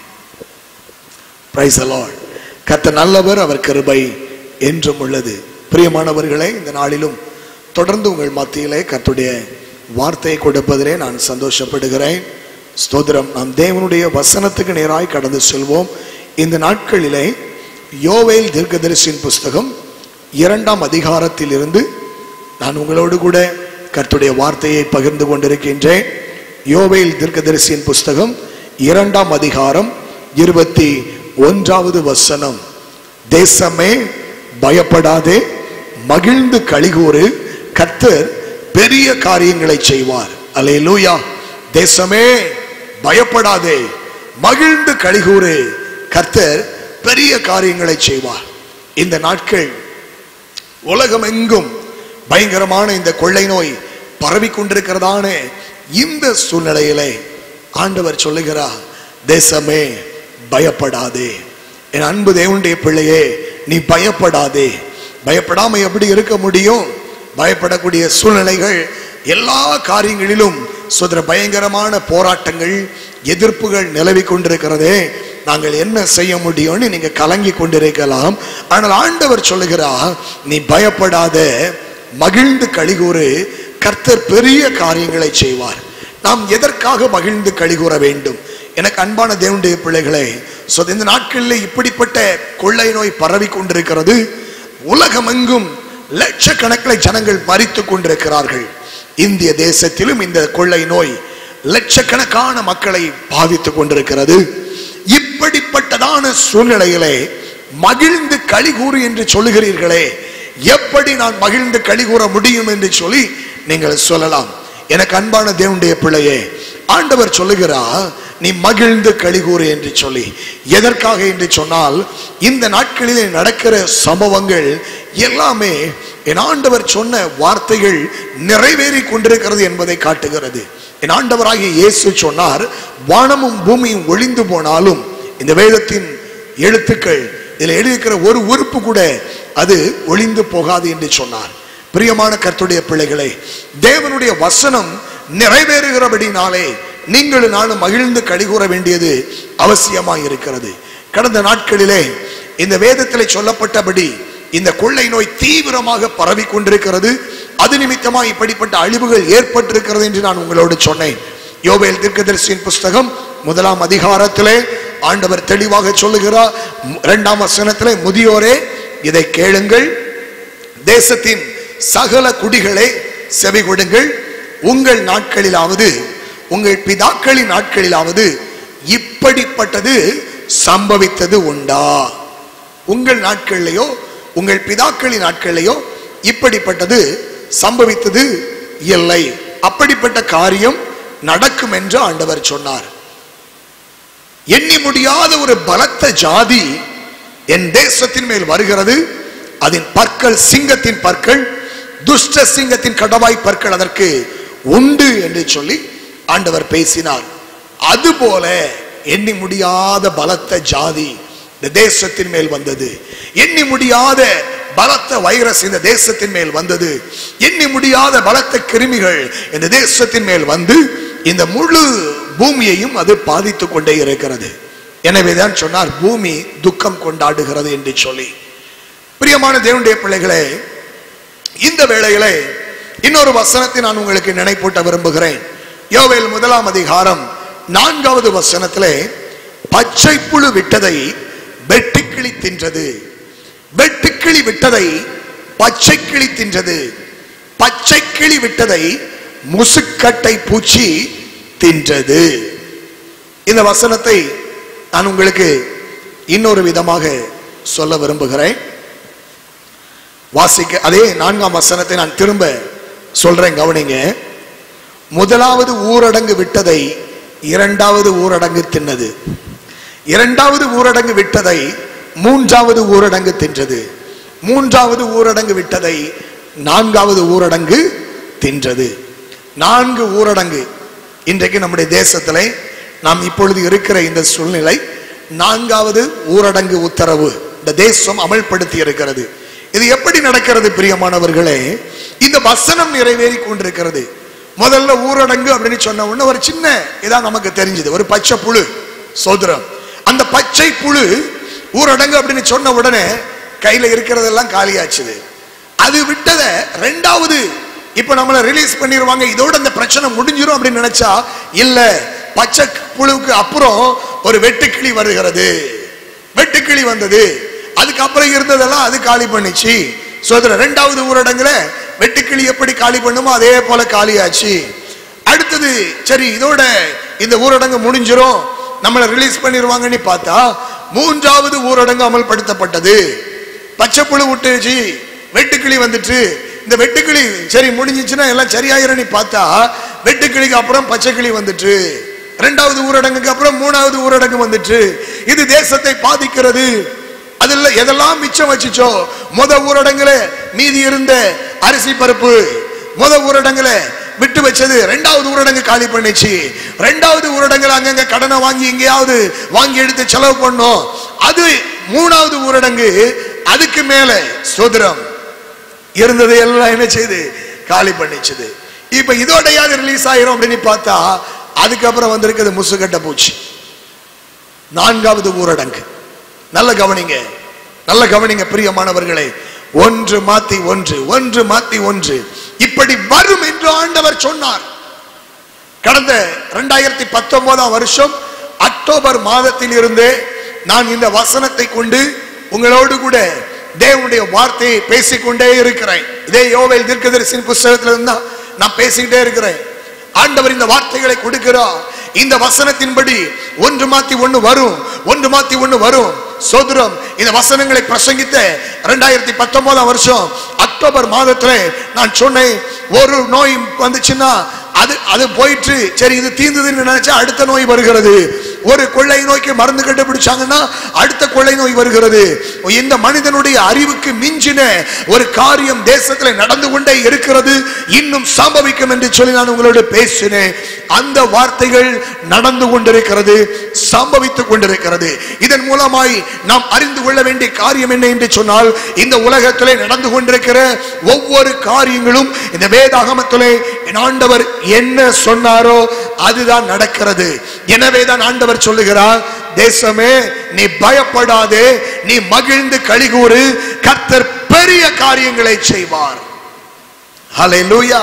Praise the Lord. கர்த்தர் நல்லவர், அவர் கிருபை என்றும் உள்ளது. பிரியமானவர்களே, இந்த நாளிலும் தொடர்ந்து உங்கள் மத்தியிலே கர்த்தருடைய வார்த்தையை கொடுப்பதிலே நான் சந்தோஷப்படுகிறேன். ஸ்தோத்திரம். நாம் தேவனுடைய வசனத்துக்கு நேராய் கடந்து செல்வோம். இந்த நாட்களிலே யோவேல் தீர்க்கதரிசியின் புஸ்தகம் 2ஆம் அதிகாரத்தில் இருந்து நான் உங்களோடு கூட கர்த்தருடைய வார்த்தையை பகிர்ந்து கொண்டிருக்கின்றேன். யோவேல் தீர்க்கதரிசியின் புஸ்தகம் 2ஆம் அதிகாரம் 21வது வசனம். தேசமே பயப்படாதே, மகிழ்ந்து களிகூறு, கர்த்தர் பெரிய காரியங்களை செய்வார். அல்லேலூயா. தேசமே பயப்படாதே, மகிழ்ந்து களிகூறு, கர்த்தர் பெரிய காரியங்களை செய்வார். இந்த நாட்கள் உலகம் எங்கும் பயங்கரமான இந்த கொள்ளை நோய் பரவி கொண்டிருக்கிறதான இந்த சூழ்நிலையிலே ஆண்டவர் சொல்லுகிறார், தேசமே பயப்படாதே. என் அன்பு தேவனுடைய பிள்ளையே, நீ பயப்படாதே. பயப்படாம எப்படி இருக்க முடியும்? பயப்படக்கூடிய சூழ்நிலைகள் எல்லா காரியங்களிலும் சுதந்திர பயங்கரமான போராட்டங்கள், எதிர்ப்புகள் நிலவி கொண்டிருக்கிறதே. நாங்கள் என்ன செய்ய முடியும்னு நீங்க கலங்கி கொண்டிருக்கலாம். ஆனால் ஆண்டவர் சொல்லுகிறார், நீ பயப்படாத, மகிழ்ந்து களிகூறு, கர்த்தர் பெரிய காரியங்களை செய்வார். நாம் எதற்காக மகிழ்ந்து களிகூற வேண்டும்? எனக்கு அன்பான தேவனுடைய பிள்ளைகளே, இந்த நாட்களில் இப்படிப்பட்ட கொள்ளை நோய் பரவி கொண்டிருக்கிறது. உலகமெங்கும் லட்சக்கணக்கில் ஜனங்கள் மரித்துக் கொண்டிருக்கிறார்கள். இந்திய தேசத்திலும் இந்த கொள்ளை நோய் லட்சக்கணக்கான மக்களை பாதித்துக் கொண்டிருக்கிறது. இப்படிப்பட்டதான சூழ்நிலையிலே மகிழ்ந்து களிகூறு என்று சொல்லுகிறீர்களே, எப்படி நான் மகிழ்ந்து களிகூற முடியும் என்று சொல்லி நீங்கள் சொல்லலாம். எனக்கு அன்பான தேவனுடைய பிள்ளையே, ஆண்டவர் சொல்லுகிறார், நீ மகிழ்ந்து களிகூறு என்று சொல்லி. எதற்காக என்று சொன்னால், இந்த நாட்களிலே நடக்கிற சம்பவங்கள் எல்லாமே என் ஆண்டவர் சொன்ன வார்த்தைகள் நிறைவேறி கொண்டிருக்கிறது என்பதை காட்டுகிறது. என் ஆண்டவராகிய இயேசு சொன்னார், வானமும் பூமியும் ஒளிந்து போனாலும் இந்த வேதத்தின் எழுத்துக்கள், இதில் எழுதியிருக்கிற ஒரு உறுப்பு கூட அது ஒளிந்து போகாது என்று சொன்னார். பிரியமான கர்த்தருடைய பிள்ளைகளே, தேவனுடைய வசனம் நிறைவேறுகிறபடினாலே நீங்களும் நானும் மகிழ்ந்து களிகூற வேண்டியது அவசியமாக இருக்கிறது. கடந்த நாட்களிலே இந்த வேதத்திலே சொல்லப்பட்டபடி இந்த கொள்ளை நோய் தீவிரமாக பரவி கொண்டிருக்கிறது. அது நிமித்தமாக இப்படிப்பட்ட அழிவுகள் ஏற்பட்டிருக்கிறது என்று நான் உங்களோடு சொன்னேன். யோவேல் தீர்க்கதரிசியின் புஸ்தகம் 1ஆம் அதிகாரத்திலே ஆண்டவர் தெளிவாக சொல்லுகிறார். 2ஆம் வசனத்திலே, முதியோரே இதை கேளுங்கள், தேசத்தின் சகல குடிகளே செவி கொடுங்கள், உங்கள் நாட்களிலாவது உங்கள் பிதாக்களின் நாட்களிலாவது இப்படிப்பட்டது சம்பவித்தது உண்டா? உங்கள் நாட்களிலேயோ உங்கள் பிதாக்களின் நாட்களிலேயோ இப்படிப்பட்டது சம்பவித்தது இல்லை. அப்படிப்பட்ட காரியம் நடக்கும் என்று ஆண்டவர் சொன்னார். எண்ணி முடியாத ஒரு பலத்த ஜாதி என் தேசத்தின் மேல் வருகிறது. அதன் பற்கள் சிங்கத்தின் பற்கள், துஷ்ட சிங்கத்தின் கடவாய் பற்கள் அதற்கு உண்டு என்று சொல்லி ஆண்டவர் பேசினார். அதுபோல எண்ணி முடியாத பலத்த ஜாதி இந்த தேசத்தின் மேல் வந்தது. எண்ணி முடியாத பலத்த வைரஸ் இந்த தேசத்தின் மேல் வந்தது. எண்ணி முடியாத பலத்த கிருமிகள் இந்த தேசத்தின் மேல் வந்து இந்த முழு பூமியையும் அது பாதித்துக் கொண்டே இருக்கிறது. எனவேதான் சொன்னார், பூமி துக்கம் கொண்டாடுகிறது என்று சொல்லி. பிரியமான தேவனுடைய பிள்ளைகளே, இந்த வேளையிலே இன்னொரு வசனத்தை நான் உங்களுக்கு நினைப்பூட்ட விரும்புகிறேன். யோவேல் 1ஆம் அதிகாரம் 4வது வசனத்திலே, பச்சை புழு விட்டதை வெட்டுக்கிளி தின்றது, வெட்டுக்கிளி விட்டதை பச்சை கிளி தின்றது, பச்சை கிளி விட்டதை முசுக்கட்டை பூச்சி தின்றது. இந்த வசனத்தை நான் உங்களுக்கு இன்னொரு விதமாக சொல்ல விரும்புகிறேன். வாசிக்க அதே 4ஆம் வசனத்தை நான் திரும்ப சொல்றேன், கவனிங்க. முதலாவது ஊரடங்கு விட்டதை 2வது ஊரடங்கு தின்னது, 2வது ஊரடங்கு விட்டதை 3வது ஊரடங்கு தின்றது, 3வது ஊரடங்கு விட்டதை 4வது ஊரடங்கு தின்றது. 4 ஊரடங்கு இன்றைக்கு நம்முடைய தேசத்திலே நாம் இப்பொழுது இருக்கிற இந்த சூழ்நிலை 4வது ஊரடங்கு உத்தரவு இந்த தேசம் அமல்படுத்தி இருக்கிறது. இது எப்படி நடக்கிறது பிரியமானவர்களே? இந்த வசனம் நிறைவேறி கொண்டிருக்கிறது. முதல்ல ஊரடங்கு அப்படின்னு சொன்ன உடனே ஒரு சின்ன இதான் நமக்கு தெரிஞ்சது, ஒரு பச்சை புழு சோதரம். அந்த பச்சை புழு ஊரடங்கு அப்படின்னு சொன்ன உடனே கையில இருக்கிறதெல்லாம் காலியாச்சுது. அது விட்டத 2வது இப்ப நம்மளை ரிலீஸ் பண்ணிடுவாங்க, இதோட அந்த பிரச்சனை முடிஞ்சிடும் அப்படின்னு நினைச்சா இல்ல, பச்சை புழுவுக்கு அப்புறம் ஒரு வெட்டுக்கிளி வருகிறது. வெட்டுக்கிளி வந்தது, அதுக்கப்புறம் இருந்ததெல்லாம் அது காலி பண்ணிச்சு. சோதர 2வது ஊரடங்குல வெட்டுக்கிளி எப்படி காலி பண்ணுமோ அதே போல காலியாச்சு. அடுத்தது சரி இதோட இந்த ஊரடங்கு முடிஞ்சிரும், நம்மளை ரிலீஸ் பண்ணிடுவாங்கன்னு பார்த்தா 3வது ஊரடங்கு அமல்படுத்தப்பட்டது. பச்சை புழு விட்டுச்சு, வெட்டுக்கிளி வந்துட்டு. இந்த வெட்டுக்கிளி சரி முடிஞ்சிச்சுன்னா எல்லாம் சரியாயிரன்னு பார்த்தா வெட்டுக்கிளிக்கு அப்புறம் பச்சை கிளி வந்துட்டு. 2வது ஊரடங்குக்கு அப்புறம் 3வது ஊரடங்கு வந்துட்டு. இது தேசத்தை பாதிக்கிறது. அதுல எதெல்லாம் மிச்சம் வச்சுச்சோ ஊரடங்குல மீதி இருந்த அரிசி பருப்பு ஊரடங்குல விட்டு வச்சது ரெண்டாவது ஊரடங்கு காலி பண்ணிச்சு. ரெண்டாவது ஊரடங்குல அங்கங்க கடனை வாங்கி எங்கேயாவது வாங்கி எடுத்து செலவு பண்ணோம். அது மூணாவது ஊரடங்கு அதுக்கு மேல ஸ்தோத்திரம் இருந்தது எல்லாம் என்ன செய்து காலி பண்ணிச்சது. இப்ப இதோடையாவது ரிலீஸ் ஆயிரும் அப்படின்னு பார்த்தா அதுக்கப்புறம் வந்திருக்கிறது முசுகட்ட பூச்சி. நான்காவது ஊரடங்கு. நல்ல கவனிங்க பிரியமானவர்களே. ஒன்று மாத்தி ஒன்று இப்படி வரும் என்று ஆண்டவர் சொன்னார். கடந்த 2019 வருஷம் அக்டோபர் மாதத்தில் இருந்தே நான் இந்த வசனத்தை கொண்டு உங்களோடு கூட தேவனுடைய வார்த்தையை பேசிக்கொண்டே இருக்கிறேன். இதே யோவேல் தீர்க்கதரிசியின் புத்தகத்துல இருந்தா நான் பேசிக்கிட்டே இருக்கிறேன். ஆண்டவர் இந்த வார்த்தைகளை கொடுக்கிறார். இந்த வசனத்தின்படி ஒன்று மாத்தி ஒன்று வரும். சோதரம் இந்த வசனங்களை பிரசங்கித்த 2019 வருஷம் அக்டோபர் மாதத்துல நான் சொன்னேன், ஒரு நோய் வந்துச்சுன்னா அது போயிட்டு சரி இது தீர்ந்ததுன்னு நினைச்சா அடுத்த நோய் வருகிறது. ஒரு கொள்ளை நோய்க்கு மருந்து கண்டுபிடிச்சாங்கன்னா அடுத்த கொள்ளை நோய் வருகிறது. இந்த மனிதனுடைய அறிவுக்கு மிஞ்சின ஒரு காரியம் தேசத்தில் நடந்து கொண்டே இருக்கிறது, இன்னும் சம்பவிக்கும் என்று சொல்லி நான் உங்களோட பேசினேன். அந்த வார்த்தைகள் நடந்து கொண்டிருக்கிறது, சம்பவித்துக் கொண்டிருக்கிறது. இதன் மூலமாய் நாம் அறிந்து கொள்ள வேண்டிய காரியம் என்ன என்று சொன்னால், இந்த உலகத்திலே நடந்து கொண்டிருக்கிற ஒவ்வொரு காரியங்களும் இந்த வேதாகமத்திலே ஆண்டவர் என்ன சொன்னாரோ அதுதான் நடக்கிறது. எனவேதான் ஆண்டவர் சொல்லுகிறார், தேசமே நீ பயப்படாதே, நீ மகிழ்ந்து களிகூறு, கர்த்தர் பெரிய காரியங்களை செய்வார். ஹல்லேலூயா.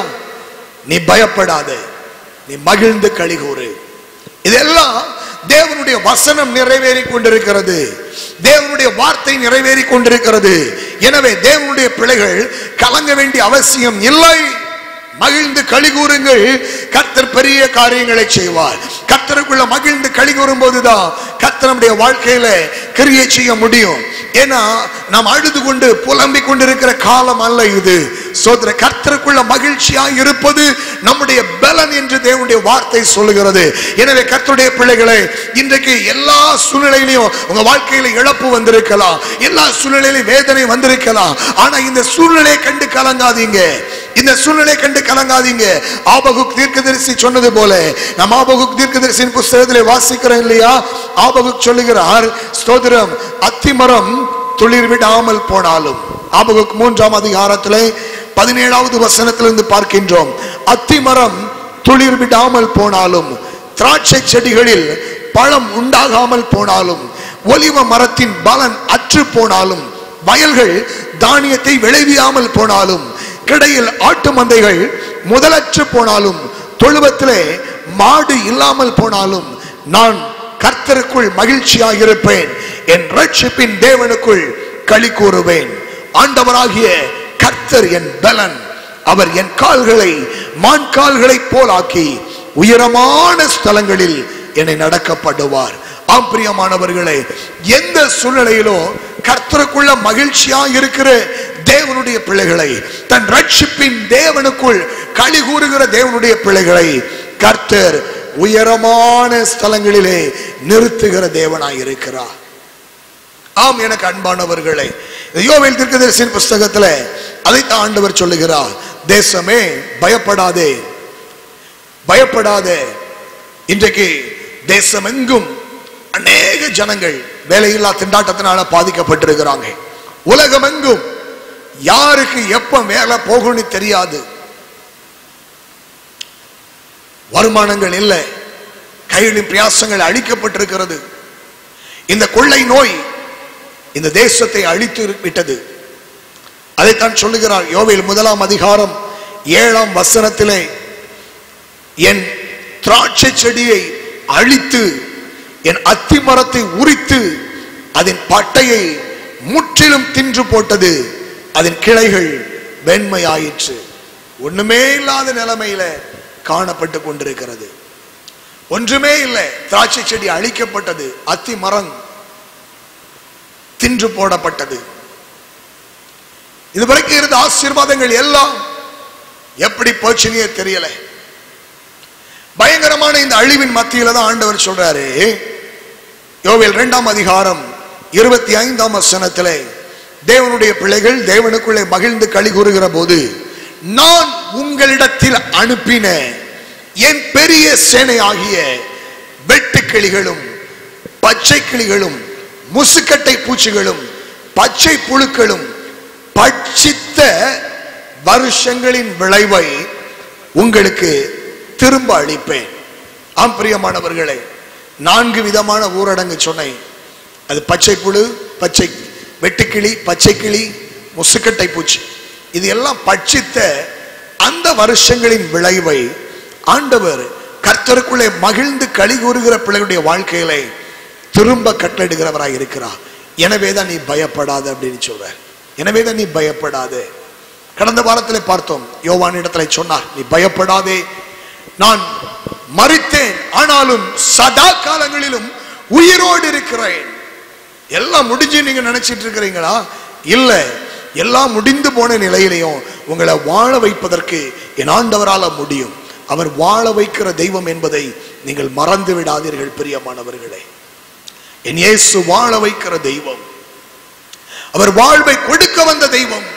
நீ பயப்படாதே, நீ மகிழ்ந்து களிகூறு. இதெல்லாம் தேவனுடைய வசனம் நிறைவேறி கொண்டிருக்கிறது, தேவனுடைய வார்த்தை நிறைவேறி கொண்டிருக்கிறது. எனவே தேவனுடைய பிள்ளைகள் கலங்க வேண்டிய அவசியம் இல்லை. மகிழ்ந்து களிகூறுங்கள், கர்த்தர் பெரிய காரியங்களை செய்வார். கர்த்தருக்குள்ள மகிழ்ந்து களிகூறும் போதுதான் கர்த்தர் நம்முடைய வாழ்க்கையில கிரியை செய்ய முடியும். ஏன்னா நாம் அழுது கொண்டு புலம்பிக் கொண்டிருக்கிற காலம் அல்ல இது. சோதர கர்த்தருக்குள்ள மகிழ்ச்சியா இருப்பது நம்முடைய பலன் என்று தேவனுடைய வார்த்தை சொல்லுகிறது. எனவே கர்த்தருடைய பிள்ளைகளை, இன்றைக்கு எல்லா சூழ்நிலையிலும் உங்க வாழ்க்கையில இழப்பு வந்திருக்கலாம், எல்லா சூழ்நிலையிலும் வேதனை வந்திருக்கலாம். ஆனா இந்த சூழ்நிலையை கண்டு கலங்காதீங்க, இந்த சூழ்நிலை கண்டு கலங்காதீங்க. ஆபகுக் தீர்க்கதரிசி சொன்னது போல, நாம் ஆபகுக் தீர்க்கதரிசியின் புத்தகத்திலே வாசிக்கிறோம் இல்லையா? ஆபகுக் சொல்லுகிறார், ஸ்தோத்திரம், அத்திமரம் துளிர் விடாமல் போனாலும், ஆபகுக் 3ஆம் அதிகாரத்திலே 17வது வசனத்திலிருந்து பார்க்கின்றோம், அத்திமரம் துளிர் விடாமல் போனாலும், திராட்சை செடிகளில் பழம் உண்டாகாமல் போனாலும், ஒலிவ மரத்தின் பலன் அற்று போனாலும், வயல்கள் தானியத்தை விளைவியாமல் போனாலும், கிடையில் ஆட்டு மந்தைகள் முதலற்று போனாலும், தொழுவத்திலே மாடு இல்லாமல் போனாலும், நான் கர்த்தருக்குள் மகிழ்ச்சியாக இருப்பேன், என் ரட்சிப்பின் தேவனுக்குள் களி கூறுவேன். ஆண்டவராகிய கர்த்தர் என் பலன், அவர் என் கால்களை மான் கால்களை போலாக்கி உயரமான ஸ்தலங்களில் என்னை நடக்கப்படுவார். ஆம் பிரியமானவர்களே, எந்த சூழ்நிலையிலும் கர்த்தருக்குள்ள மகிழ்ச்சியா இருக்கிற தேவனுடைய பிள்ளைகளை, தன் ரட்சிப்பின் தேவனுக்குள் களி கூறுகிற தேவனுடைய பிள்ளைகளை கர்த்தர் உயரமான ஸ்தலங்களிலே நிறுத்துகிற தேவனாய் இருக்கிறார். ஆம் எனக்கு அன்பானவர்களே, யோவேல் தீர்க்கதரிசியின் புத்தகத்தில் அதைத்தான் ஆண்டவர் சொல்லுகிறார், தேசமே பயப்படாதே, பயப்படாதே. இன்றைக்கு தேசமெங்கும் அநேக ஜனங்கள் வேலையில்லா திண்டாட்டத்தினால பாதிக்கப்பட்டிருக்கிறாங்க. உலகமெங்கும் யாருக்கு எப்ப வேலை போகும்னு தெரியாது, வருமானங்கள் இல்லை, கையிலும் பிரயாசங்கள் அழிக்கப்பட்டிருக்கிறது. இந்த கொள்ளை நோய் இந்த தேசத்தை அழித்து விட்டது. அதைத்தான் சொல்லுகிறார் யோவேல் 1ஆம் அதிகாரம் 7ஆம் வசனத்திலே, என் திராட்சை செடியை அழித்து என் அத்தி மரத்தை உரித்து அதன் பட்டையை முற்றிலும் தின்று போட்டது, அதன் கிளைகள் வெண்மையாயிற்று. ஒண்ணுமே இல்லாத நிலைமையில காணப்பட்டு கொண்டிருக்கிறது. ஒன்றுமே இல்லை, திராட்சை செடி அழிக்கப்பட்டது, அத்தி மரம் தின்று போடப்பட்டது. இதுவரைக்கும் இருந்த ஆசீர்வாதங்கள் எல்லாம் எப்படி போச்சுன்னே தெரியல. பயங்கரமான இந்த அழிவின் மத்தியில தான் ஆண்டவர் சொல்றாரு, யோவேல் 2ஆம் அதிகாரம் 25ஆம் வசனத்திலே தேவனுடைய பிள்ளைகள் தேவனுக்குள்ளே மகிழ்ந்து களி கூறுகிற போது, நான் உங்களிடத்தில் அனுப்பின என் பெரிய சேனை ஆகிய வெட்டுக்கிளிகளும் பச்சை கிளிகளும் முசுக்கட்டை பூச்சிகளும் பச்சை புழுக்களும் பட்சித்த வருஷங்களின் விளைவை உங்களுக்கு திரும்ப அளிப்பேன். ஆம் பிரியமானவர்களே, 4 விதமான ஊரடங்கு சொன்னேன். அது பச்சை புழு, பச்சை வெட்டுக்கிளி, பச்சை கிளி, முசுக்கட்டை பூச்சி, இது எல்லாம் பட்சித்த அந்த வருஷங்களின் விளைவை ஆண்டவர் கர்த்தருக்குள்ளே மகிழ்ந்து களி கூறுகிற பிள்ளைகளுடைய வாழ்க்கையிலே திரும்ப கட்டளிடுகிறவராய் இருக்கிறார். எனவேதான் நீ பயப்படாத அப்படின்னு சொல்ற. எனவேதான் நீ பயப்படாதே. கடந்த வாரத்தில் பார்த்தோம், யோவான் இடத்துல சொன்னார், நீ பயப்படாதே, நான் மரித்தேன் ஆனாலும் சதா காலங்களிலும் உயிரோடு இருக்கிறேன். எல்லாம் முடிஞ்சு நீங்க நினைச்சிட்டு இருக்கிறீங்களா? இல்ல, எல்லாம் முடிந்து போன நிலையிலையும் உங்களை வாழ வைப்பதற்கு என் ஆண்டவரால முடியும். அவர் வாழ வைக்கிற தெய்வம் என்பதை நீங்கள் மறந்து விடாதீர்கள் பிரியமானவர்களே. என் இயேசு வாழ வைக்கிற தெய்வம். அவர் வாழ்வை கொடுக்க வந்த தெய்வம்.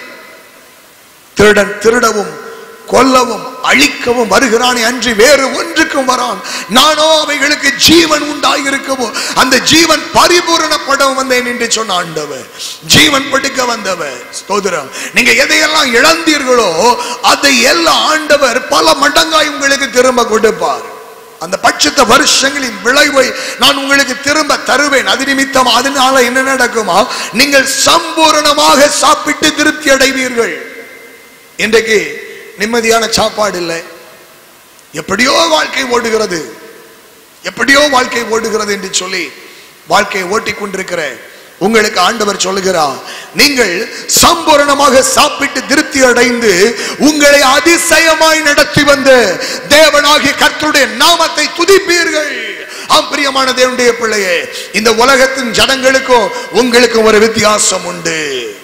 திருடன் திருடவும் கொல்லவும் அழிக்கவும் வருகிறானே அன்றி வேறு ஒன்றுக்கும் வரான். நானோ அவைகளுக்கு ஜீவன் உண்டாயிருக்கவும் அந்த ஜீவன் பரிபூரணப்படவும் வந்தேன் என்று சொன்ன ஆண்டவர். ஜீவன் கொடுக்க வந்தவர். ஸ்தோத்திரம். நீங்க எதையெல்லாம் இழந்தீர்களோ அதை எல்லாம் ஆண்டவர் பல மடங்காய் உங்களுக்கு திரும்ப கொடுப்பார். அந்த பட்சத்த வருஷங்களின் விளைவை நான் உங்களுக்கு திரும்ப தருவேன். அது நிமித்தம் அதனால என்ன நடக்குமா? நீங்கள் சம்பூரணமாக சாப்பிட்டு திருப்தி அடைவீர்கள். இன்றைக்கு நிம்மதியான சாப்பாடு இல்லை, எப்படியோ வாழ்க்கை ஓடுகிறது, எப்படியோ வாழ்க்கை ஓடுகிறது என்று சொல்லி வாழ்க்கையை ஓட்டிக் கொண்டிருக்கிற உங்களுக்கு ஆண்டவர் சொல்லுகிறார், நீங்கள் சம்பூரணமாக சாப்பிட்டு திருப்தி அடைந்து உங்களை அதிசயமாய் நடத்தி வந்த தேவனாகிய கர்த்தருடைய நாமத்தை துதிப்பீர்கள். ஆம் பிரியமான தேவனுடைய பிள்ளையே, இந்த உலகத்தின் ஜனங்களுக்கும் உங்களுக்கும் ஒரு வித்தியாசம் உண்டு.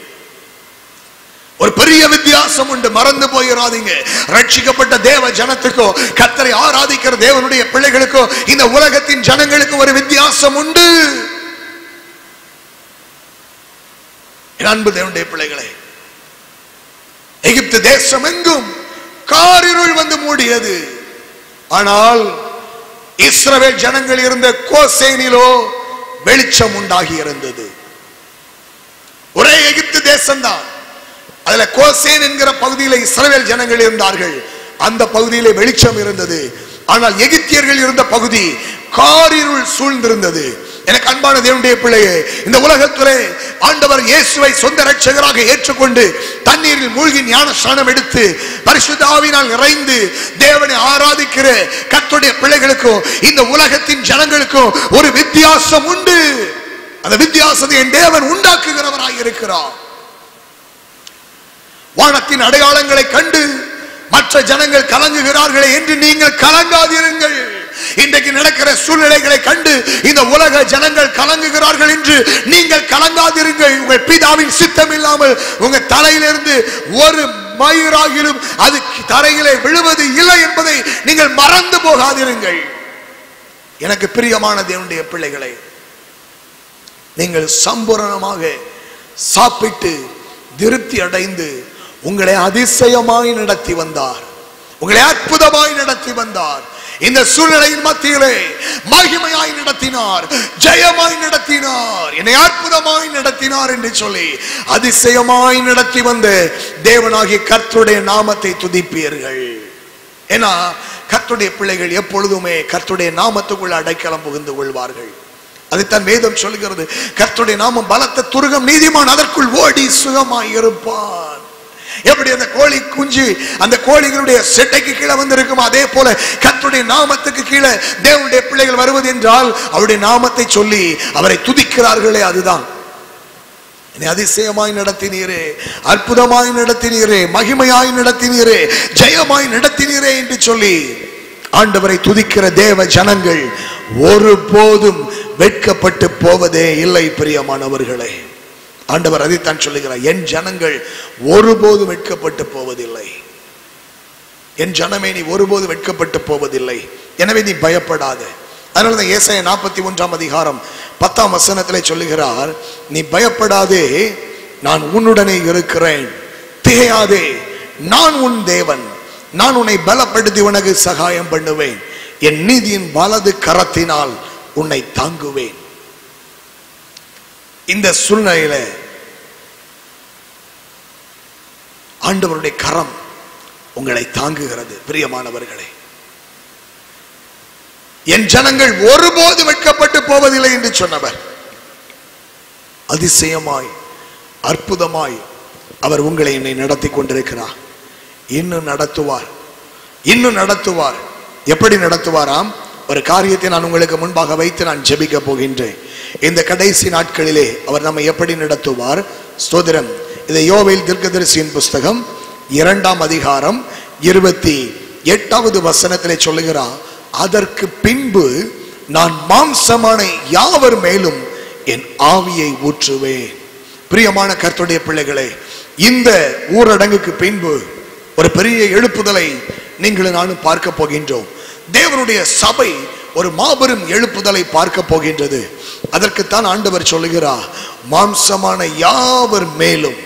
ஒரு பெரிய வித்தியாசம் உண்டு. மறந்து போயிடாதீங்க. ரட்சிக்கப்பட்ட தேவ ஜனத்துக்கோ கர்த்தரை ஆராதிக்கிற தேவனுடைய பிள்ளைகளுக்கோ இந்த உலகத்தின் ஜனங்களுக்கு ஒரு வித்தியாசம் உண்டு. அன்பு தேவனுடைய பிள்ளைகளே, எகிப்து தேசம் எங்கும் காரிருள் வந்து மூடியது. ஆனால் இஸ்ரவேல் ஜனங்கள் இருந்த கோசேனிலோ வெளிச்சம் உண்டாகி இருந்தது. ஒரே எகிப்து தேசம்தான். அதுல கோசேன் என்கிற பகுதியில் இஸ்ரவேல் ஜனங்கள் இருந்தார்கள். அந்த பகுதியிலே வெளிச்சம் இருந்தது. ஆனால் எகிப்தியர்கள் இருந்த பகுதி காரிருள் சூழ்ந்திருந்தது. எனக்கு அன்பான தேவனுடைய பிள்ளையே, இந்த உலகத்திலே ஆண்டவர் இயேசுவை சொந்த இரட்சகராக ஏற்றுக்கொண்டு தண்ணீரில் மூழ்கி ஞான ஸ்நானம் எடுத்து பரிசுத்த ஆவியினால் நிறைந்து தேவனை ஆராதிக்கிற கர்த்தருடைய பிள்ளைகளுக்கும் இந்த உலகத்தின் ஜனங்களுக்கும் ஒரு வித்தியாசம் உண்டு. அந்த வித்தியாசத்தை என் தேவன் உண்டாக்குகிறவராய் இருக்கிறார். வானத்தின் அடையாளங்களை கண்டு மற்ற ஜனங்கள் கலங்குகிறார்களே என்று நீங்கள் கலங்காதிருங்கள். இன்றைக்கு நடக்கிற சூழ்நிலைகளை கண்டு இந்த உலக ஜனங்கள் கலங்குகிறார்கள் என்று நீங்கள் கலங்காதிருங்கள். உங்கள் பிதாவின் சித்தம் இல்லாமல் உங்க தலையிலிருந்து ஒரு மயிராகிலும் அது தரையிலே விழுவது இல்லை என்பதை நீங்கள் மறந்து போகாதிருங்கள். எனக்கு பிரியமான தேவனுடைய பிள்ளைகளை, நீங்கள் சம்பூரணமாக சாப்பிட்டு திருப்தி அடைந்து உங்களை அதிசயமாய் நடத்தி வந்தார். உங்களை அற்புதமாய் நடத்தி வந்தார். இந்த சூழ்நிலையின் மத்தியிலே மகிமையாய் நடத்தினார், ஜெயமாய் நடத்தினார், என்னை அற்புதமாய் நடத்தினார் என்று சொல்லி அதிசயமாய் நடத்தி வந்த தேவனாகிய கர்த்தருடைய நாமத்தை துதிப்பீர்கள். ஏன்னா கர்த்தருடைய பிள்ளைகள் எப்பொழுதுமே கர்த்தருடைய நாமத்துக்குள்ள அடைக்கலம் புகுந்து கொள்வார்கள். அதைத்தான் வேதம் சொல்கிறது, கர்த்தருடைய நாமம் பலத்த துருகம், நீதிமான் அதற்குள் ஓடி சுகமாய் இருப்பான். எப்படி அந்த கோழி குஞ்சு அந்த கோழிகளுடைய செட்டைக்கு கீழே வந்து இருக்கும், அதே போல கர்த்தருடைய நாமத்துக்கு கீழே தேவனுடைய பிள்ளைகள் வருவது என்றால் அவருடைய நாமத்தை சொல்லி அவரை துதிக்கிறார்களே, அதுதான். என்னை அதிசயமாய் நடத்தினீரே, அற்புதமாய் நடத்தினீரே, மகிமையாய் நடத்தினீரே, ஜெயமாய் நடத்தினீரே என்று சொல்லி ஆண்டவரை துதிக்கிற தேவ ஜனங்கள் ஒருபோதும் வெட்கப்பட்டு போவதே இல்லை. பிரியமானவர்களே, ஆண்டவர் அதைத்தான் சொல்லுகிறார், என் ஜனங்கள் ஒருபோதும் வெட்கப்பட்டு போவதில்லை. என் ஜனமே, நீ ஒருபோதும் வெட்கப்பட்டு போவதில்லை. எனவே நீ பயப்படாத. அதனால ஏசாயா 41 அதிகாரம் 10 வசனத்திலே சொல்லுகிறார், நீ பயப்படாதே, நான் உன்னுடனே இருக்கிறேன், திகையாதே, நான் உன் தேவன், நான் உன்னை பலப்படுத்தி உனக்கு சகாயம் பண்ணுவேன், என் நீதியின் வலது கரத்தினால் உன்னை தாங்குவேன். இந்த சூழ்நிலையில ஆண்டவருடைய கரம் உங்களை தாங்குகிறது. பிரியமானவர்களே, என் ஜனங்கள் ஒருபோது வெட்கப்பட்டு போவதில்லை என்று சொன்னவர் அதிசயமாய் அற்புதமாய் அவர் உங்களை என்னை நடத்தி கொண்டிருக்கிறார். இன்னும் நடத்துவார், இன்னும் நடத்துவார். எப்படி நடத்துவாராம்? ஒரு காரியத்தை நான் உங்களுக்கு முன்பாக வைத்து நான் ஜெபிக்க போகின்றேன். இந்த கடைசி நாட்களிலே அவர் நம்மை எப்படி நடத்துவார்? ஸ்தோத்திரம். இதை யோவேல் தீர்க்கதரிசியின் புஸ்தகம் 2 அதிகாரம் 28வது வசனத்திலே சொல்லுகிறார், அதற்கு பின்பு நான் மாம்சமான யாவர் மேலும் என் ஆவியை ஊற்றுவேன். பிரியமான கர்த்தருடைய பிள்ளைகளே, இந்த ஊரடங்குக்கு பின்பு ஒரு பெரிய எழுப்புதலை நீங்களும் நானும் பார்க்க போகின்றோம். தேவனுடைய சபை ஒரு மாபெரும் எழுப்புதலை பார்க்க போகின்றது. அதற்குத்தான் ஆண்டவர் சொல்லுகிறார், மாம்சமான யாவர் மேலும்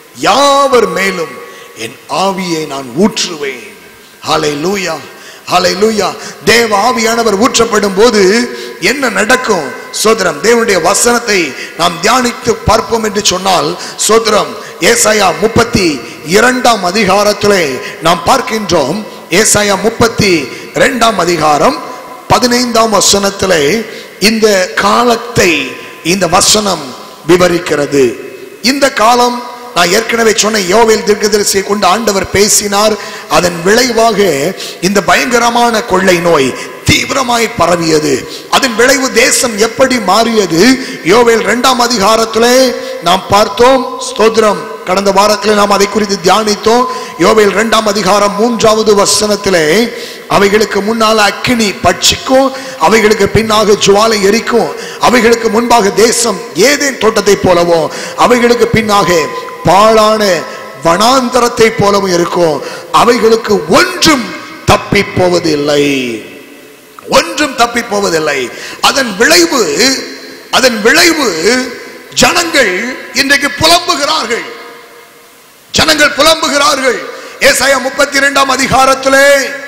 என் ஆவியை நான் ஊற்றுவேன். ஹல்லேலூயா, ஹல்லேலூயா. தேவ ஆவியானவர் ஊற்றப்படும் போது என்ன நடக்கும்? சோதரம், தேவனுடைய வசனத்தை நாம் தியானித்து பார்ப்போம் என்று சொன்னால், சோதரம், ஏசாயா 32 அதிகாரத்திலே நாம் பார்க்கின்றோம். ஏசாயா 32 அதிகாரம் 15 வசனத்திலே இந்த காலத்தை இந்த வசனம் விவரிக்கிறது. இந்த காலம் நான் ஏற்கனவே சொன்ன யோவேல் தீர்க்கதரிசியை கொண்டு ஆண்டவர் பேசினார். அதன் விளைவாக இந்த பயங்கரமான கொள்ளை நோய் தீவிரமாய் பரவியது. அதன் விளைவு தேசம் எப்படி மாறியது? யோவேல் 2 அதிகாரத்திலே நாம் பார்த்தோம். ஸ்தோத்திரம். கடந்த வாரத்திலே நாம் அதை குறித்து தியானித்தோம். யோவேல் 2 அதிகாரம் 3வது வசனத்திலே, அவைகளுக்கு முன்னால் அக்கினி பட்சிக்கும், அவைகளுக்கு பின்னாக ஜுவாலை எரிக்கும், அவைகளுக்கு முன்பாக தேசம் ஏதேன் தோட்டத்தை போலவும், அவைகளுக்கு பின்னாக பாழான வனாந்தரத்தை போலவும் இருக்கும், அவைகளுக்கு ஒன்றும் தப்பி போவதில்லை, ஒன்றும் தப்பி போவதில்லை. அதன் விளைவு ஜனங்கள் இன்றைக்கு புலம்புகிறார்கள். ஜனங்கள் புலம்புகிறார்கள். ஏசாயா 32 அதிகாரத்திலே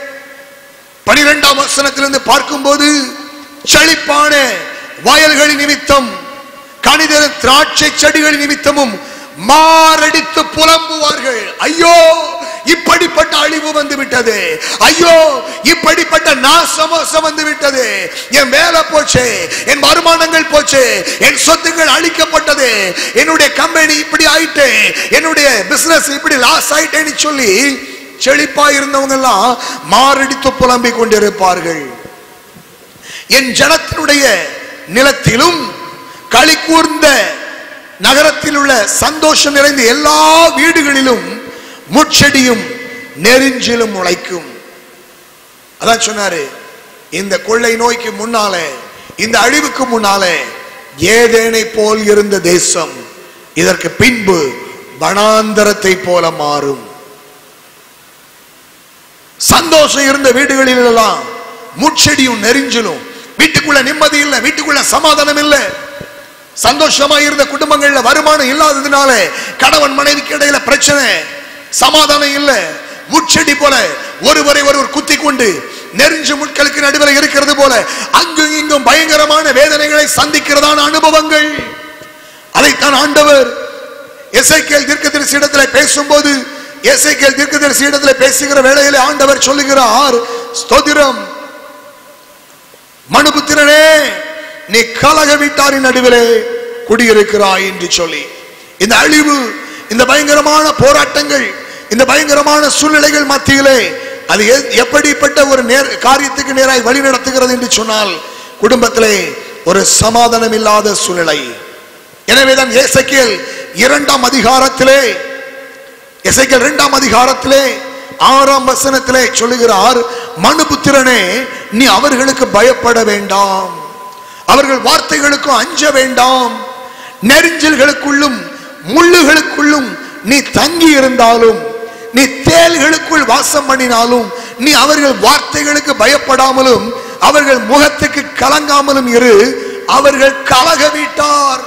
12 வசனத்திலிருந்து பார்க்கும்போது, செழிப்பான வயல்களின் நிமித்தம் கனிதர திராட்சை செடிகளின் நிமித்தமும் மாரடித்து புலம்புவார்கள். ஐயோ, இப்படிப்பட்ட அழிவு வந்து விட்டது, ஐயோ இப்படிப்பட்ட நாசமோசம் வந்து விட்டது, என் வேலை போச்சு, என் வருமானங்கள் போச்சு, என் சொத்துக்கள் அழிக்கப்பட்டது, என்னுடைய கம்பெனி இப்படி ஆயிட்டு, என்னுடைய பிசினஸ் இப்படி லாஸ் ஆயிட்டேன்னு சொல்லி செழிப்பா இருந்தவங்க எல்லாம் மாரடித்து புலம்பிக் கொண்டிருப்பார்கள். என் ஜனத்தினுடைய நிலத்திலும் களி கூர்ந்த நகரத்தில் உள்ள சந்தோஷம் நிறைந்த எல்லா வீடுகளிலும் முட்செடியும் நெரிஞ்சிலும் முளைக்கும். அதான் சொன்னாரு, இந்த கொள்ளை நோய்க்கு முன்னாலே, இந்த அழிவுக்கு முன்னாலே ஏதேனை போல் இருந்த தேசம் இதற்கு பின்பு வனாந்தரத்தை போல மாறும். சந்தோஷம் இருந்த வீடுகளில் எல்லாம் முட்செடியும் நெரிஞ்சிலும், வீட்டுக்குள்ள நிம்மதி இல்லை, வீட்டுக்குள்ள சமாதானம் இல்லை. சந்தோஷமா இருந்த குடும்பங்கள்ல வருமானம் இல்லாததுனால கணவன் மனைவிக்கு இடையில பிரச்சனை, சமாதானம் இல்லை. முட்செடி போல ஒருவரை ஒருவர் குத்தி கொண்டு நெரிஞ்சு முட்களுக்கு நடுவில் இருக்கிறது போல அங்கும் இங்கும் பயங்கரமான வேதனைகளை சந்திக்கிறதான அனுபவங்கள். அதைத்தான் ஆண்டவர் எசேக்கியேல் தீர்க்கதரிசி இடத்துல பேசும்போது, எசேக்கியேல் தீர்க்கதரிசி இடத்துல பேசுகிற வேளையிலே ஆண்டவர் சொல்லுகிறார், ஸ்தோத்திரம், மனுபுத்திரனே, நீ கலக வீட்டாரின் நடுவிலே குடியிருக்கிறாய் என்று சொல்லி, இந்த அழிவு, இந்த பயங்கரமான போராட்டங்கள், இந்த பயங்கரமான சூழ்நிலைகள் மத்தியிலே அது எப்படிப்பட்ட ஒரு காரியத்துக்கு நேராய் வழி நடத்துகிறது என்று சொன்னால், குடும்பத்திலே ஒரு சமாதானம் இல்லாத சூழ்நிலை. எனவேதான் எசேக்கியேல் 2 அதிகாரத்திலே, எசேக்கியேல் 2 அதிகாரத்திலே 6 வசனத்திலே சொல்லுகிறார், மனுபுத்திரனே, நீ அவர்களுக்கு பயப்பட வேண்டாம், அவர்கள் வார்த்தைகளுக்கும் அஞ்ச வேண்டாம். நெரிஞ்சல்களுக்குள்ளும் முள்ளுகளுக்குள்ளும் நீ தங்கி இருந்தாலும், நீ தேள்களுக்குள் வாசம் பண்ணினாலும், நீ அவர்கள் வார்த்தைகளுக்கு பயப்படாமலும் அவர்கள் முகத்துக்கு கலங்காமலும் இரு, அவர்கள் கலக வீட்டார்.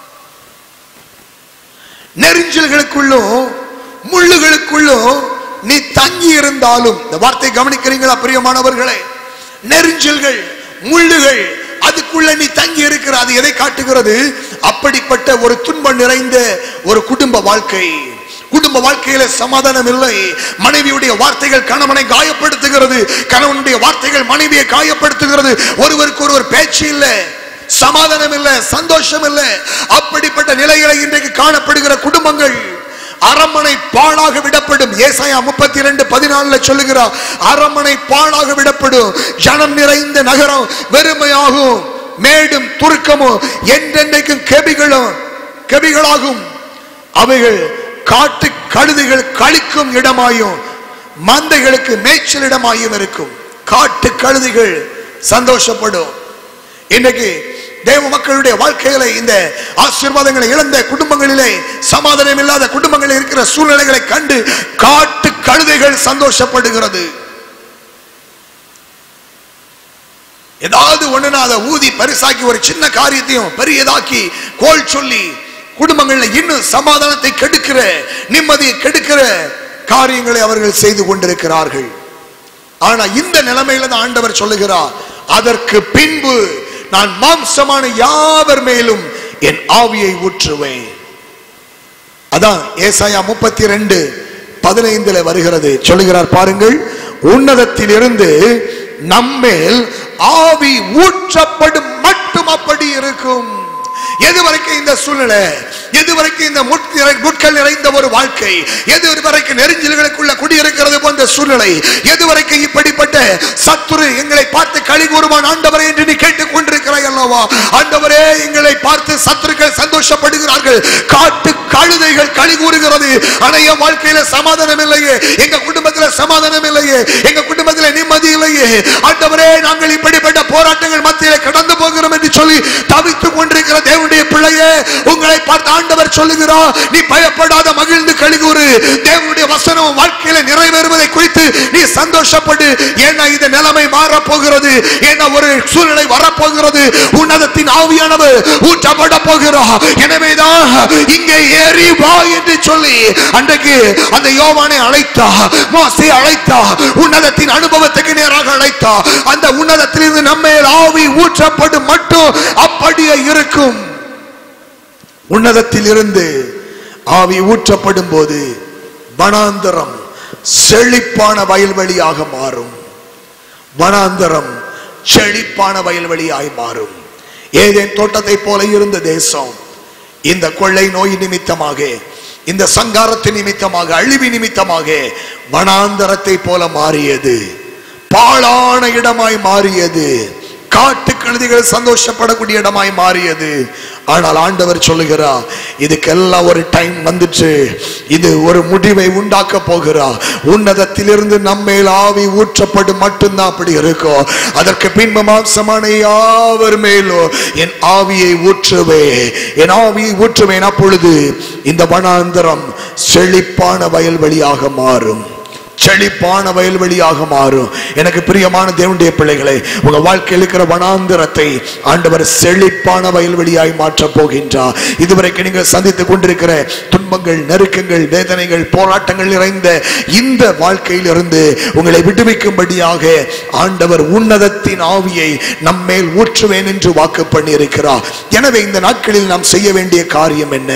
நெரிஞ்சல்களுக்குள்ளும் முள்ளுகளுக்குள்ளும் நீ தங்கி இருந்தாலும், இந்த வார்த்தை கவனிக்கிறீங்களா பிரியமானவர்களே? நெரிஞ்சல்கள், முள்ளுகள், அதுக்குள்ள நீ தங்கி இருக்கிற, அது எதை காட்டுகிறது? அப்படிப்பட்ட ஒரு துன்பம் நிறைந்த ஒரு குடும்ப வாழ்க்கை. குடும்ப வாழ்க்கையில சமாதானம் இல்லை. மனைவியுடைய வார்த்தைகள் கணவனை காயப்படுத்துகிறது, கணவனுடைய வார்த்தைகள் மனைவியை காயப்படுத்துகிறது. ஒருவருக்கு ஒருவர் பேச்சு இல்லை, சமாதானம் இல்லை, சந்தோஷம் இல்லை. அப்படிப்பட்ட நிலைகளை இன்றைக்கு காணப்படுகிற குடும்பங்கள் அரமனை பாழாக விடப்படும். ஏசாயா 32:14 சொல்லுகிறார், அரமனை பாழாக விடப்படும், ஜனம் நிறைந்த நகரம் வெறுமையாகும், மேடும் துருக்கமும் என்றென்றைக்கும் கெபிகளாகும். அவைகள் காட்டு கழுதைகள் கழிக்கும் இடமாயும் மந்தைகளுக்கு மேய்ச்சல் இடமாயும் இருக்கும். காட்டு கழுதைகள் சந்தோஷப்படும். இன்றைக்கு தேவ மக்களுடைய வாழ்க்கையில இந்த ஆசீர்வாதங்களை இழந்த குடும்பங்களிலே, சமாதானம் இல்லாத குடும்பங்களில் இருக்கிற சூழ்நிலைகளை கண்டு காட்டு கழுதைகள் சந்தோஷப்படுகிறது. ஏதாவது ஒண்ணுனா அதை ஊதி பரிசாக்கி ஒரு சின்ன காரியத்தையும் பெரியதாக்கி கோல் சொல்லி குடும்பங்களில் இன்னும் சமாதானத்தை கெடுக்கிற, நிம்மதியை கெடுக்கிற காரியங்களை அவர்கள் செய்து கொண்டிருக்கிறார்கள். ஆனா இந்த நிலைமையில தான் ஆண்டவர் சொல்லுகிறார், அதற்கு பின்பு நான் மாம்சமான யாவர் மேலும் என் ஆவியை ஊற்றுவேன். அதான் ஏசாயா 32:15 வருகிறது. சொல்லுகிறார் பாருங்கள், உன்னதத்தில் இருந்து நம்மேல் ஆவி ஊற்றப்படும் மட்டும் அப்படி இருக்கும். எதுவரைக்கும் இந்த சூழ்நிலை, எதுவரைக்கும் இந்த முட்கள் நிறைந்த ஒரு வாழ்க்கை, எதுவரைக்கும் நெரிஞ்சல்களுக்குள்ள குடியிருக்கிறது போன்ற சூழ்நிலை, எதுவரைக்கும் இப்படிப்பட்ட சத்துரு எங்களை பார்த்து களி கூறுவான் ஆண்டவரே என்று நீ கேட்டுக் கொண்டிருக்கிறாய் அல்லவா? ஆண்டவரே, எங்களை பார்த்து சத்துருக்கள் சந்தோஷப்படுகிறார்கள், காட்டு கழுதைகள் களி கூறுகிறது. ஆனா என் வாழ்க்கையில சமாதானம் இல்லையே, எங்க குடும்பத்தில் சமாதானம் இல்லையே, எங்க குடும்பத்தில் நிம்மதி இல்லையே, ஆண்டவரே நாங்கள் இப்படிப்பட்ட போராட்டங்கள் மத்தியிலே கடந்து போகிறோம் என்று சொல்லி தவித்துக் கொண்டிருக்கிற தேவனுடைய பிள்ளையே, உங்களை பார்த்து ஆண்டவர் சொல்லுகிறார், நீ பயப்படாத, மகிழ்ந்து களிகூறு. தேவனுடைய வசனம் வாழ்க்கையில நிறைவேறுவதை குறித்து நீ சந்தோஷப்படு. ஏன்னா இந்த நிலைமை மாறப் போகிறது, ஏன்னா ஒரு சூழ்நிலை வரப்போகிறது, உன்னதத்தின் ஆவியானவர் ஊற்றப்பட போகிறார். எனவேதான் இங்கே ஏறி வா என்று சொல்லி அன்றைக்கு அந்த யோவானை அழைத்தா, மோசே அழைத்தா, உன்னதத்தின் அனுபவத்துக்கு நேராக அழைத்தா. அந்த உன்னதத்திலிருந்து நம்ம ஆவி ஊற்றப்படும் மட்டும் அப்படியே இருக்கும். உன்னதத்தில் இருந்து ஆவி ஊற்றப்படும் போது வனாந்தரம் செழிப்பான வயல்வெளியாக மாறும். வனாந்தரம் செழிப்பான வயல்வெளியாய் மாறும். ஏதேன் தோட்டத்தை போல இருந்த தேசம் இந்த கொள்ளை நோய் நிமித்தமாக, இந்த சங்காரத்தின் நிமித்தமாக, அழிவு நிமித்தமாக வனாந்தரத்தை போல மாறியது, பாழான இடமாய் மாறியது, காட்டு கழுதைகள் சந்தோஷப்படக்கூடிய இடமாய் மாறியது. ஆனால் ஆண்டவர் சொல்லுகிறார், இதுக்கெல்லாம் ஒரு டைம் வந்துச்சு, இது ஒரு முடிவை உண்டாக்க போகிறார். உன்னதத்திலிருந்து நம்மேல் ஆவி ஊற்றப்படும் மட்டும்தான் அப்படி இருக்கும். அதற்கு பின்பு மாம்சமான யாவர் மேலும் என் ஆவியை ஊற்றுவேன், என் ஆவியை ஊற்றுவேன். அப்பொழுது இந்த வனாந்தரம் செழிப்பான வயல்வெளியாக மாறும், செழிப்பான வயல்வெளியாக மாறும். எனக்கு பிரியமான தேவனுடைய பிள்ளைகளை, உங்க வாழ்க்கையில் இருக்கிற வனாந்திரத்தை ஆண்டவர் செழிப்பான வயல்வெளியாய் மாற்றப் போகின்றார். இதுவரைக்கும் நீங்கள் சந்தித்துக் கொண்டிருக்கிற துன்பங்கள், நெருக்கங்கள், வேதனைகள், போராட்டங்கள் நிறைந்த இந்த வாழ்க்கையிலிருந்து உங்களை விடுவிக்கும்படியாக ஆண்டவர் உன்னதத்தின் ஆவியை நம்மேல் ஊற்றுவேன் என்று வாக்கு பண்ணி இருக்கிறார். எனவே இந்த நாட்களில் நாம் செய்ய வேண்டிய காரியம் என்ன?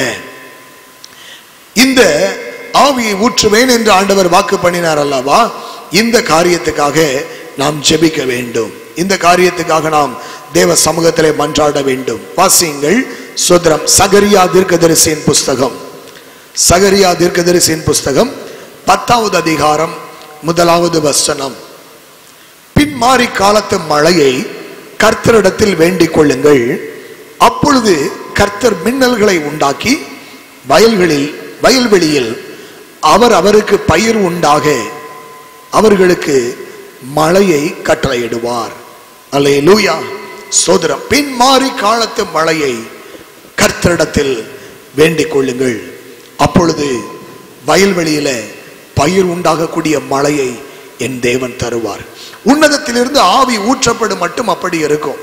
இந்த ஆவியை ஊற்றுவேன் என்று ஆண்டவர் வாக்கு பண்ணினார் அல்லவா? இந்த காரியத்துக்காக நாம் ஜெபிக்க வேண்டும். இந்த காரியத்துக்காக நாம் தேவ சமூகத்திலே மன்றாட வேண்டும். வாசியுங்கள் சோதரம் சகரியா தீர்க்கதரிசியின் புஸ்தகம், சகரியா தீர்க்கதரிசியின் புஸ்தகம் 10வது அதிகாரம் 1வது வசனம். பின்மாறி காலத்து மழையை கர்த்தரிடத்தில் வேண்டிக் கொள்ளுங்கள், அப்பொழுது கர்த்தர் மின்னல்களை உண்டாக்கி வயல்வெளியில் அவருக்கு பயிர் உண்டாக அவர்களுக்கு மழையை கட்டளையிடுவார். அல்லேலூயா, சோதரம். பின்மாறி காலத்து மழையை கர்த்தரிடத்தில் வேண்டிக் கொள்ளுங்கள், அப்பொழுது வயல்வெளியில பயிர் உண்டாகக்கூடிய மழையை என் தேவன் தருவார். உன்னதத்திலிருந்து ஆவி ஊற்றப்படும் மட்டும் அப்படி இருக்கும்.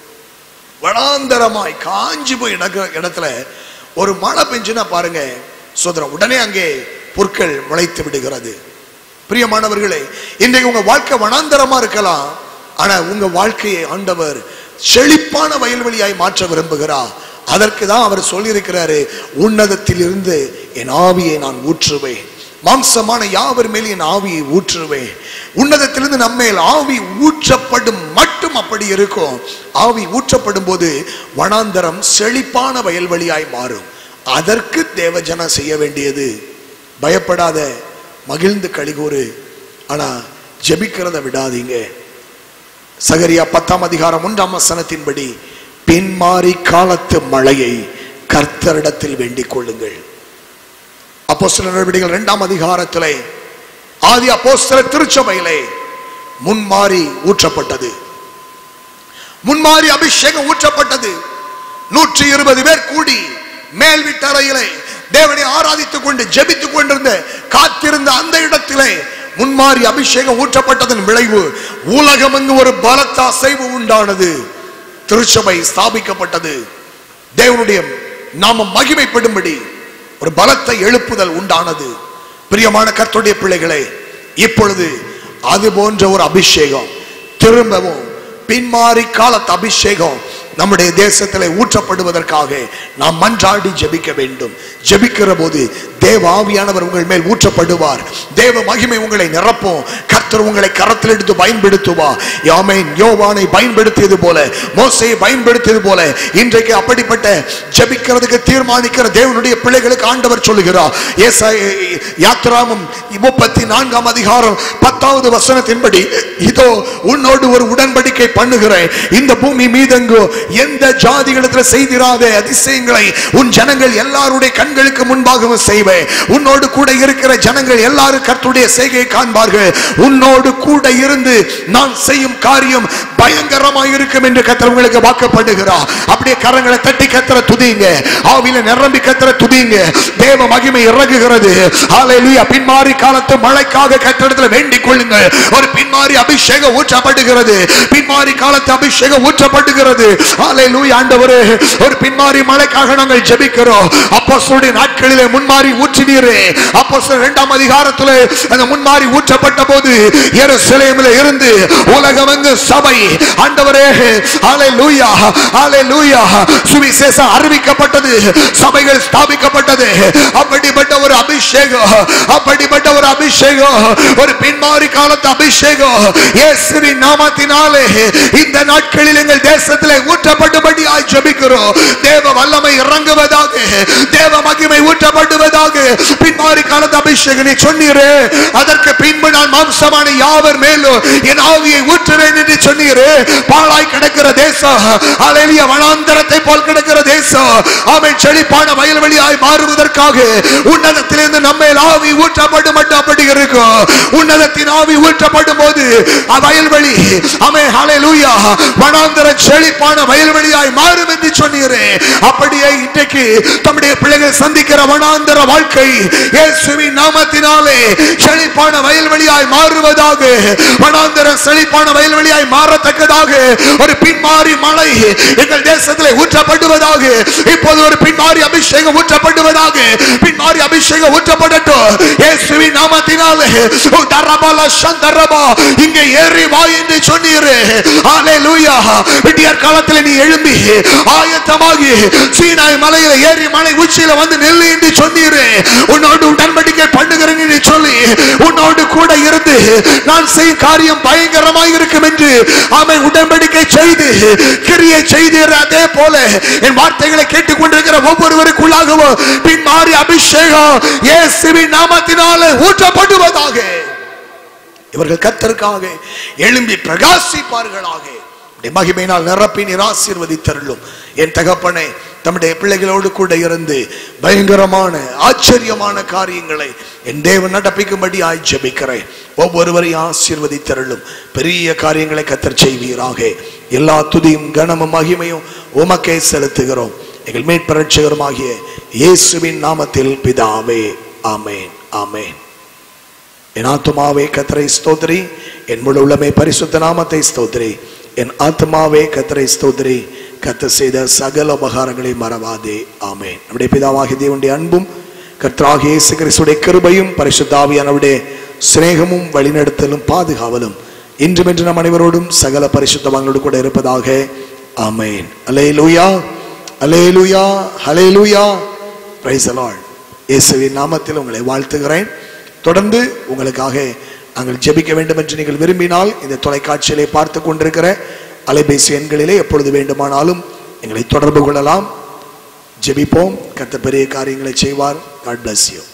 வனாந்தரமாய் காஞ்சி போய் இடத்துல ஒரு மழை பெஞ்சுன்னா பாருங்க சோதரம், உடனே அங்கே புற்கள் முளைத்து விடுகிறது. பிரியமானவர்களே, இன்றைக்கு உங்க வாழ்க்கை வனாந்தரமா இருக்கலாம், ஆனா உங்க வாழ்க்கையை ஆண்டவர் செழிப்பான வயல்வெளியாய் மாற்ற விரும்புகிறார். அதற்கு தான் அவர் சொல்லியிருக்கிறாரு, உன்னதத்திலிருந்து என் ஆவியை நான் ஊற்றுவேன், மாம்சமான யாவர் மேல் என் ஆவியை ஊற்றுவேன். உன்னதத்திலிருந்து நம்மேல் ஆவி ஊற்றப்படும் மட்டும் அப்படி இருக்கும். ஆவி ஊற்றப்படும் போது வனாந்தரம் செழிப்பான வயல்வெளியாய் மாறும். அதற்கு தேவஜனம் செய்ய வேண்டியது, பயப்படாத, மகிழ்ந்து களிகூறு, ஆனா ஜெபிக்கிறத விடாதீங்க. சகரியா 10ஆம் அதிகாரம் 1ஆம் வசனத்தின்படி, பின்மாறி காலத்து மழையை கர்த்தரிடத்தில் வேண்டிக் கொள்ளுங்கள். அப்போஸ்தலர் நடவடிக்கைகள் 2ஆம் அதிகாரத்திலே ஆதி அப்போஸ்தலர் திருச்சபையிலே முன்மாறி ஊற்றப்பட்டது, முன்மாறி அபிஷேகம் ஊற்றப்பட்டது. 120 பேர் கூடி மேல் வீட்டறையிலே தேவனை ஆராதித்துக் கொண்டு ஜெபித்துக் கொண்டிருந்த காத்திருந்த அந்த இடத்திலே முன்மாறி அபிஷேகம் ஊற்றப்பட்டதன் விளைவு உலகமெங்கு ஒரு பலத்த அசைவு உண்டானது. திருச்சபை ஸ்தாபிக்கப்பட்டது. தேவனுடைய நாமம் மகிமைப்படும்படி ஒரு பலத்த எழுப்புதல் உண்டானது. பிரியமான கர்த்தருடைய பிள்ளைகளே, இப்பொழுது அது போன்ற ஒரு அபிஷேகம் திரும்பவும் பின்மாறி காலத்து அபிஷேகம் நம்முடைய தேசத்திலே ஊற்றப்படுவதற்காக நாம் மன்றாடி ஜெபிக்க வேண்டும். ஜெபிக்கிற போது தேவ ஆவியானவர் உங்கள் மேல் ஊற்றப்படுவார். தேவ மகிமை உங்களை நிரப்பும். கர்த்தர் உங்களை கரத்தில் எடுத்து பயன்படுத்துவார். ஆமென். யோவானை பயன்படுத்தியது போல, மோசேயை பயன்படுத்தியது போல இன்றைக்கு அப்படிப்பட்ட ஜெபிக்கிறதுக்கு தீர்மானிக்கிற தேவனுடைய பிள்ளைகளுக்கு ஆண்டவர் சொல்லுகிறார். யாத்திராகமம் 34ஆம் அதிகாரம் 10வது வசனத்தின்படி, இதோ உன்னோடு ஒரு உடன்படிக்கை பண்ணுகிறேன், இந்த பூமி மீதெங்கோ எந்த ஜாதிகளிடத்தில் செய்திராத அதிசயங்களை உன் ஜனங்கள் எல்லாருடைய கண்களுக்கு முன்பாகவும் செய்வேன். உன்னோடு கூட இருக்கிற ஜனங்கள் எல்லாரும் கர்த்தருடைய செய்கையை காண்பார்கள். உன்னோடு கூட இருந்து நான் செய்யும் காரியம் பயங்கரமாக இருக்கும் என்று கர்த்தர் உங்களுக்கு வாக்குப்படுகிறார். அப்படியே கரங்களை தட்டி கர்த்தரை துதிங்க, ஆவியில நிரம்பி கர்த்தரை துதிங்க. தேவ மகிமை இறங்குகிறது. ஹல்லேலூயா. பின்மாறி காலத்து மழைக்காக கர்த்தரிடத்தில் வேண்டிக் கொள்ளுங்கள். ஒரு பின்மாறி அபிஷேகம் ஊற்றப்படுகிறது. பின்மாறி காலத்து அபிஷேகம் ஊற்றப்படுகிறது. ஹல்லேலூயா. ஆண்டவரே, ஒரு பின்மாறி மழைக்காக நாங்கள் ஜெபிக்கிறோம். அப்போஸ்தலருடைய நாட்களிலே முன்மாறி ஊற்றினீரே. அப்போஸ்தலர் 2ஆம் அதிகாரத்திலே அந்த முன்மாறி ஊற்றப்பட்ட போது எருசலேமிலே இருந்து உலகமெங்கு சபை, ஆண்டவரே, ஹல்லேலூயா, ஹல்லேலூயா, சுவிசேஷம் அறிவிக்கப்பட்டது, சபைகள் ஸ்தாபிக்கப்பட்டது. அப்படிப்பட்ட ஒரு அபிஷேகம், அப்படிப்பட்ட ஒரு அபிஷேகம், ஒரு பின்மாறி காலத்து அபிஷேகம் இயேசுவின் நாமத்தினாலே இந்த நாட்களில் எங்கள் தேசத்திலே ஊற்றப்படும்படியாய் ஜெபிக்கிறோம். தேவ வல்லமை இறங்குவதாக, தேவ மகிமை ஊற்றப்படுவதாக. பின்மாறி காலத்து அபிஷேகம் நீ சொன்னீரே, அதற்கு பின்பு நான் மாம்சமான யாவர் மேலும் என் ஆவியை ஊற்றுவேன் என்று சொன்னீரே. பாழாய் கிடக்கிற தேசம், ஹல்லேலூயா, வனாந்தரத்தை போல் கிடக்கிற தேசம், ஆமென், செழிப்பான வயல்வெளியாய் மாறுவதற்காக உன்னதத்திலிருந்து நம்மேல் ஆவி ஊற்றப்படும் மட்டும் அப்படி இருக்கும். உன்னதத்தின் ஆவி ஊற்றப்படும் போது வயல்வெளி, ஆமென், ஹல்லேலூயா, வனாந்தர செழிப்பான வயல்வெளியாய் மாறும் என்று சொன்னீரே. அப்படியே இன்றைக்கு தம்முடைய பிள்ளைகள் சந்திக்கிற வனாந்தர வாழ்க்கை இயேசுவின் நாமத்தினாலே செழிப்பான வயல்வெளியாய் மாறுவதாக, வனாந்தர செழிப்பான வயல்வெளியாய் மாறத்தக்கதாக ஒரு பின்மாறி மழை எங்கள் தேசத்திலே ஊற்றப்படுவதாக. இப்போது ஒரு பின்மாறி அபிஷேகம் ஊற்றப்படுவதாக. பின்மாறி அபிஷேகம் ஊற்றப்படட்டும் இயேசுவின் நாமத்தினாலே. இங்கே ஏறி வா என்று சொன்னீரே. ஹல்லேலூயா. விடியற் காலத்தில் நீ எழும்பி ஆயத்தமாகி சீனாய் மலையில ஏறி மலை உச்சியில வந்து நெல்லு என்று சொன்னீரே. உன்னோடு உடன்படிக்கை பண்ணுகிறேன் என்று சொல்லி உன்னோடு கூட இருந்து நான் செய்யும் காரியம் பயங்கரமாக இருக்கும் என்று அவன் உடன்படிக்கை செய்து கிரியை செய்தீர். அதே போல என் வார்த்தைகளை கேட்டுக் கொண்டிருக்கிற ஒவ்வொருவருக்குள்ளாகவும் பின்மாறி அபிஷேகம் இயேசுவின் நாமத்தினாலே ஊற்றப்படுவதாக. இவர்கள் கர்த்தருக்காக எழும்பி பிரகாசிப்பார்களாக. மகிமையினால் நிரப்பி நீர் ஆசீர்வதித்தருளும். என் தகப்பனே, தம்முடைய பிள்ளைகளோடு கூட இருந்து பயங்கரமான ஆச்சரியமான காரியங்களை என் தேவன் நடப்பிக்கும்படி ஜெபிக்கிறேன். ஒவ்வொருவரையும் ஆசீர்வதித்தருளும். பெரிய காரியங்களை கர்த்தர் செய்வீராக. எல்லா துதியும் கனமும் மகிமையும் உமக்கே செலுத்துகிறோம். எங்கள் மீட்பர் இரட்சகருமாகிய இயேசுவின் நாமத்தில் பிதாவே. ஆமென், ஆமென். என் ஆத்துமாவே கர்த்தரை ஸ்தோத்திரி, என் முழு உள்ளமே பரிசுத்த நாமத்தை ஸ்தோத்திரி. என் ஆத்துமாவே கர்த்தரை ஸ்தோத்திரி, கர்த்தர் செய்த சகல உபகாரங்களை மறவாதே. ஆமென். நம்முடைய பிதாவாகிய தேவனுடைய அன்பும் கர்த்தராகிய இயேசு கிறிஸ்துவின் கிருபையும் பரிசுத்த ஆவியானவருடைய சிநேகமும் வழிநடத்தலும் பாதுகாவலும் இன்றும் என்று நம் அனைவரோடும் சகல பரிசுத்தவான்களோடு கூட இருப்பதாக. Amen. Alleluia, alleluia, alleluia. Praise the Lord. இயேசுவின் நாமத்தில் உங்களை வாழ்த்துகிறேன். தொடர்ந்து உங்களுக்காக நாங்கள் ஜெபிக்க வேண்டும் என்று நீங்கள் விரும்பினால் இந்த தொலைக்காட்சியிலே பார்த்து கொண்டிருக்கிற அலைபேசி எண்களிலே எப்பொழுது வேண்டுமானாலும் எங்களை தொடர்பு கொள்ளலாம். ஜெபிப்போம். கர்த்தர் பெரிய காரியங்களை செய்வார். God bless you.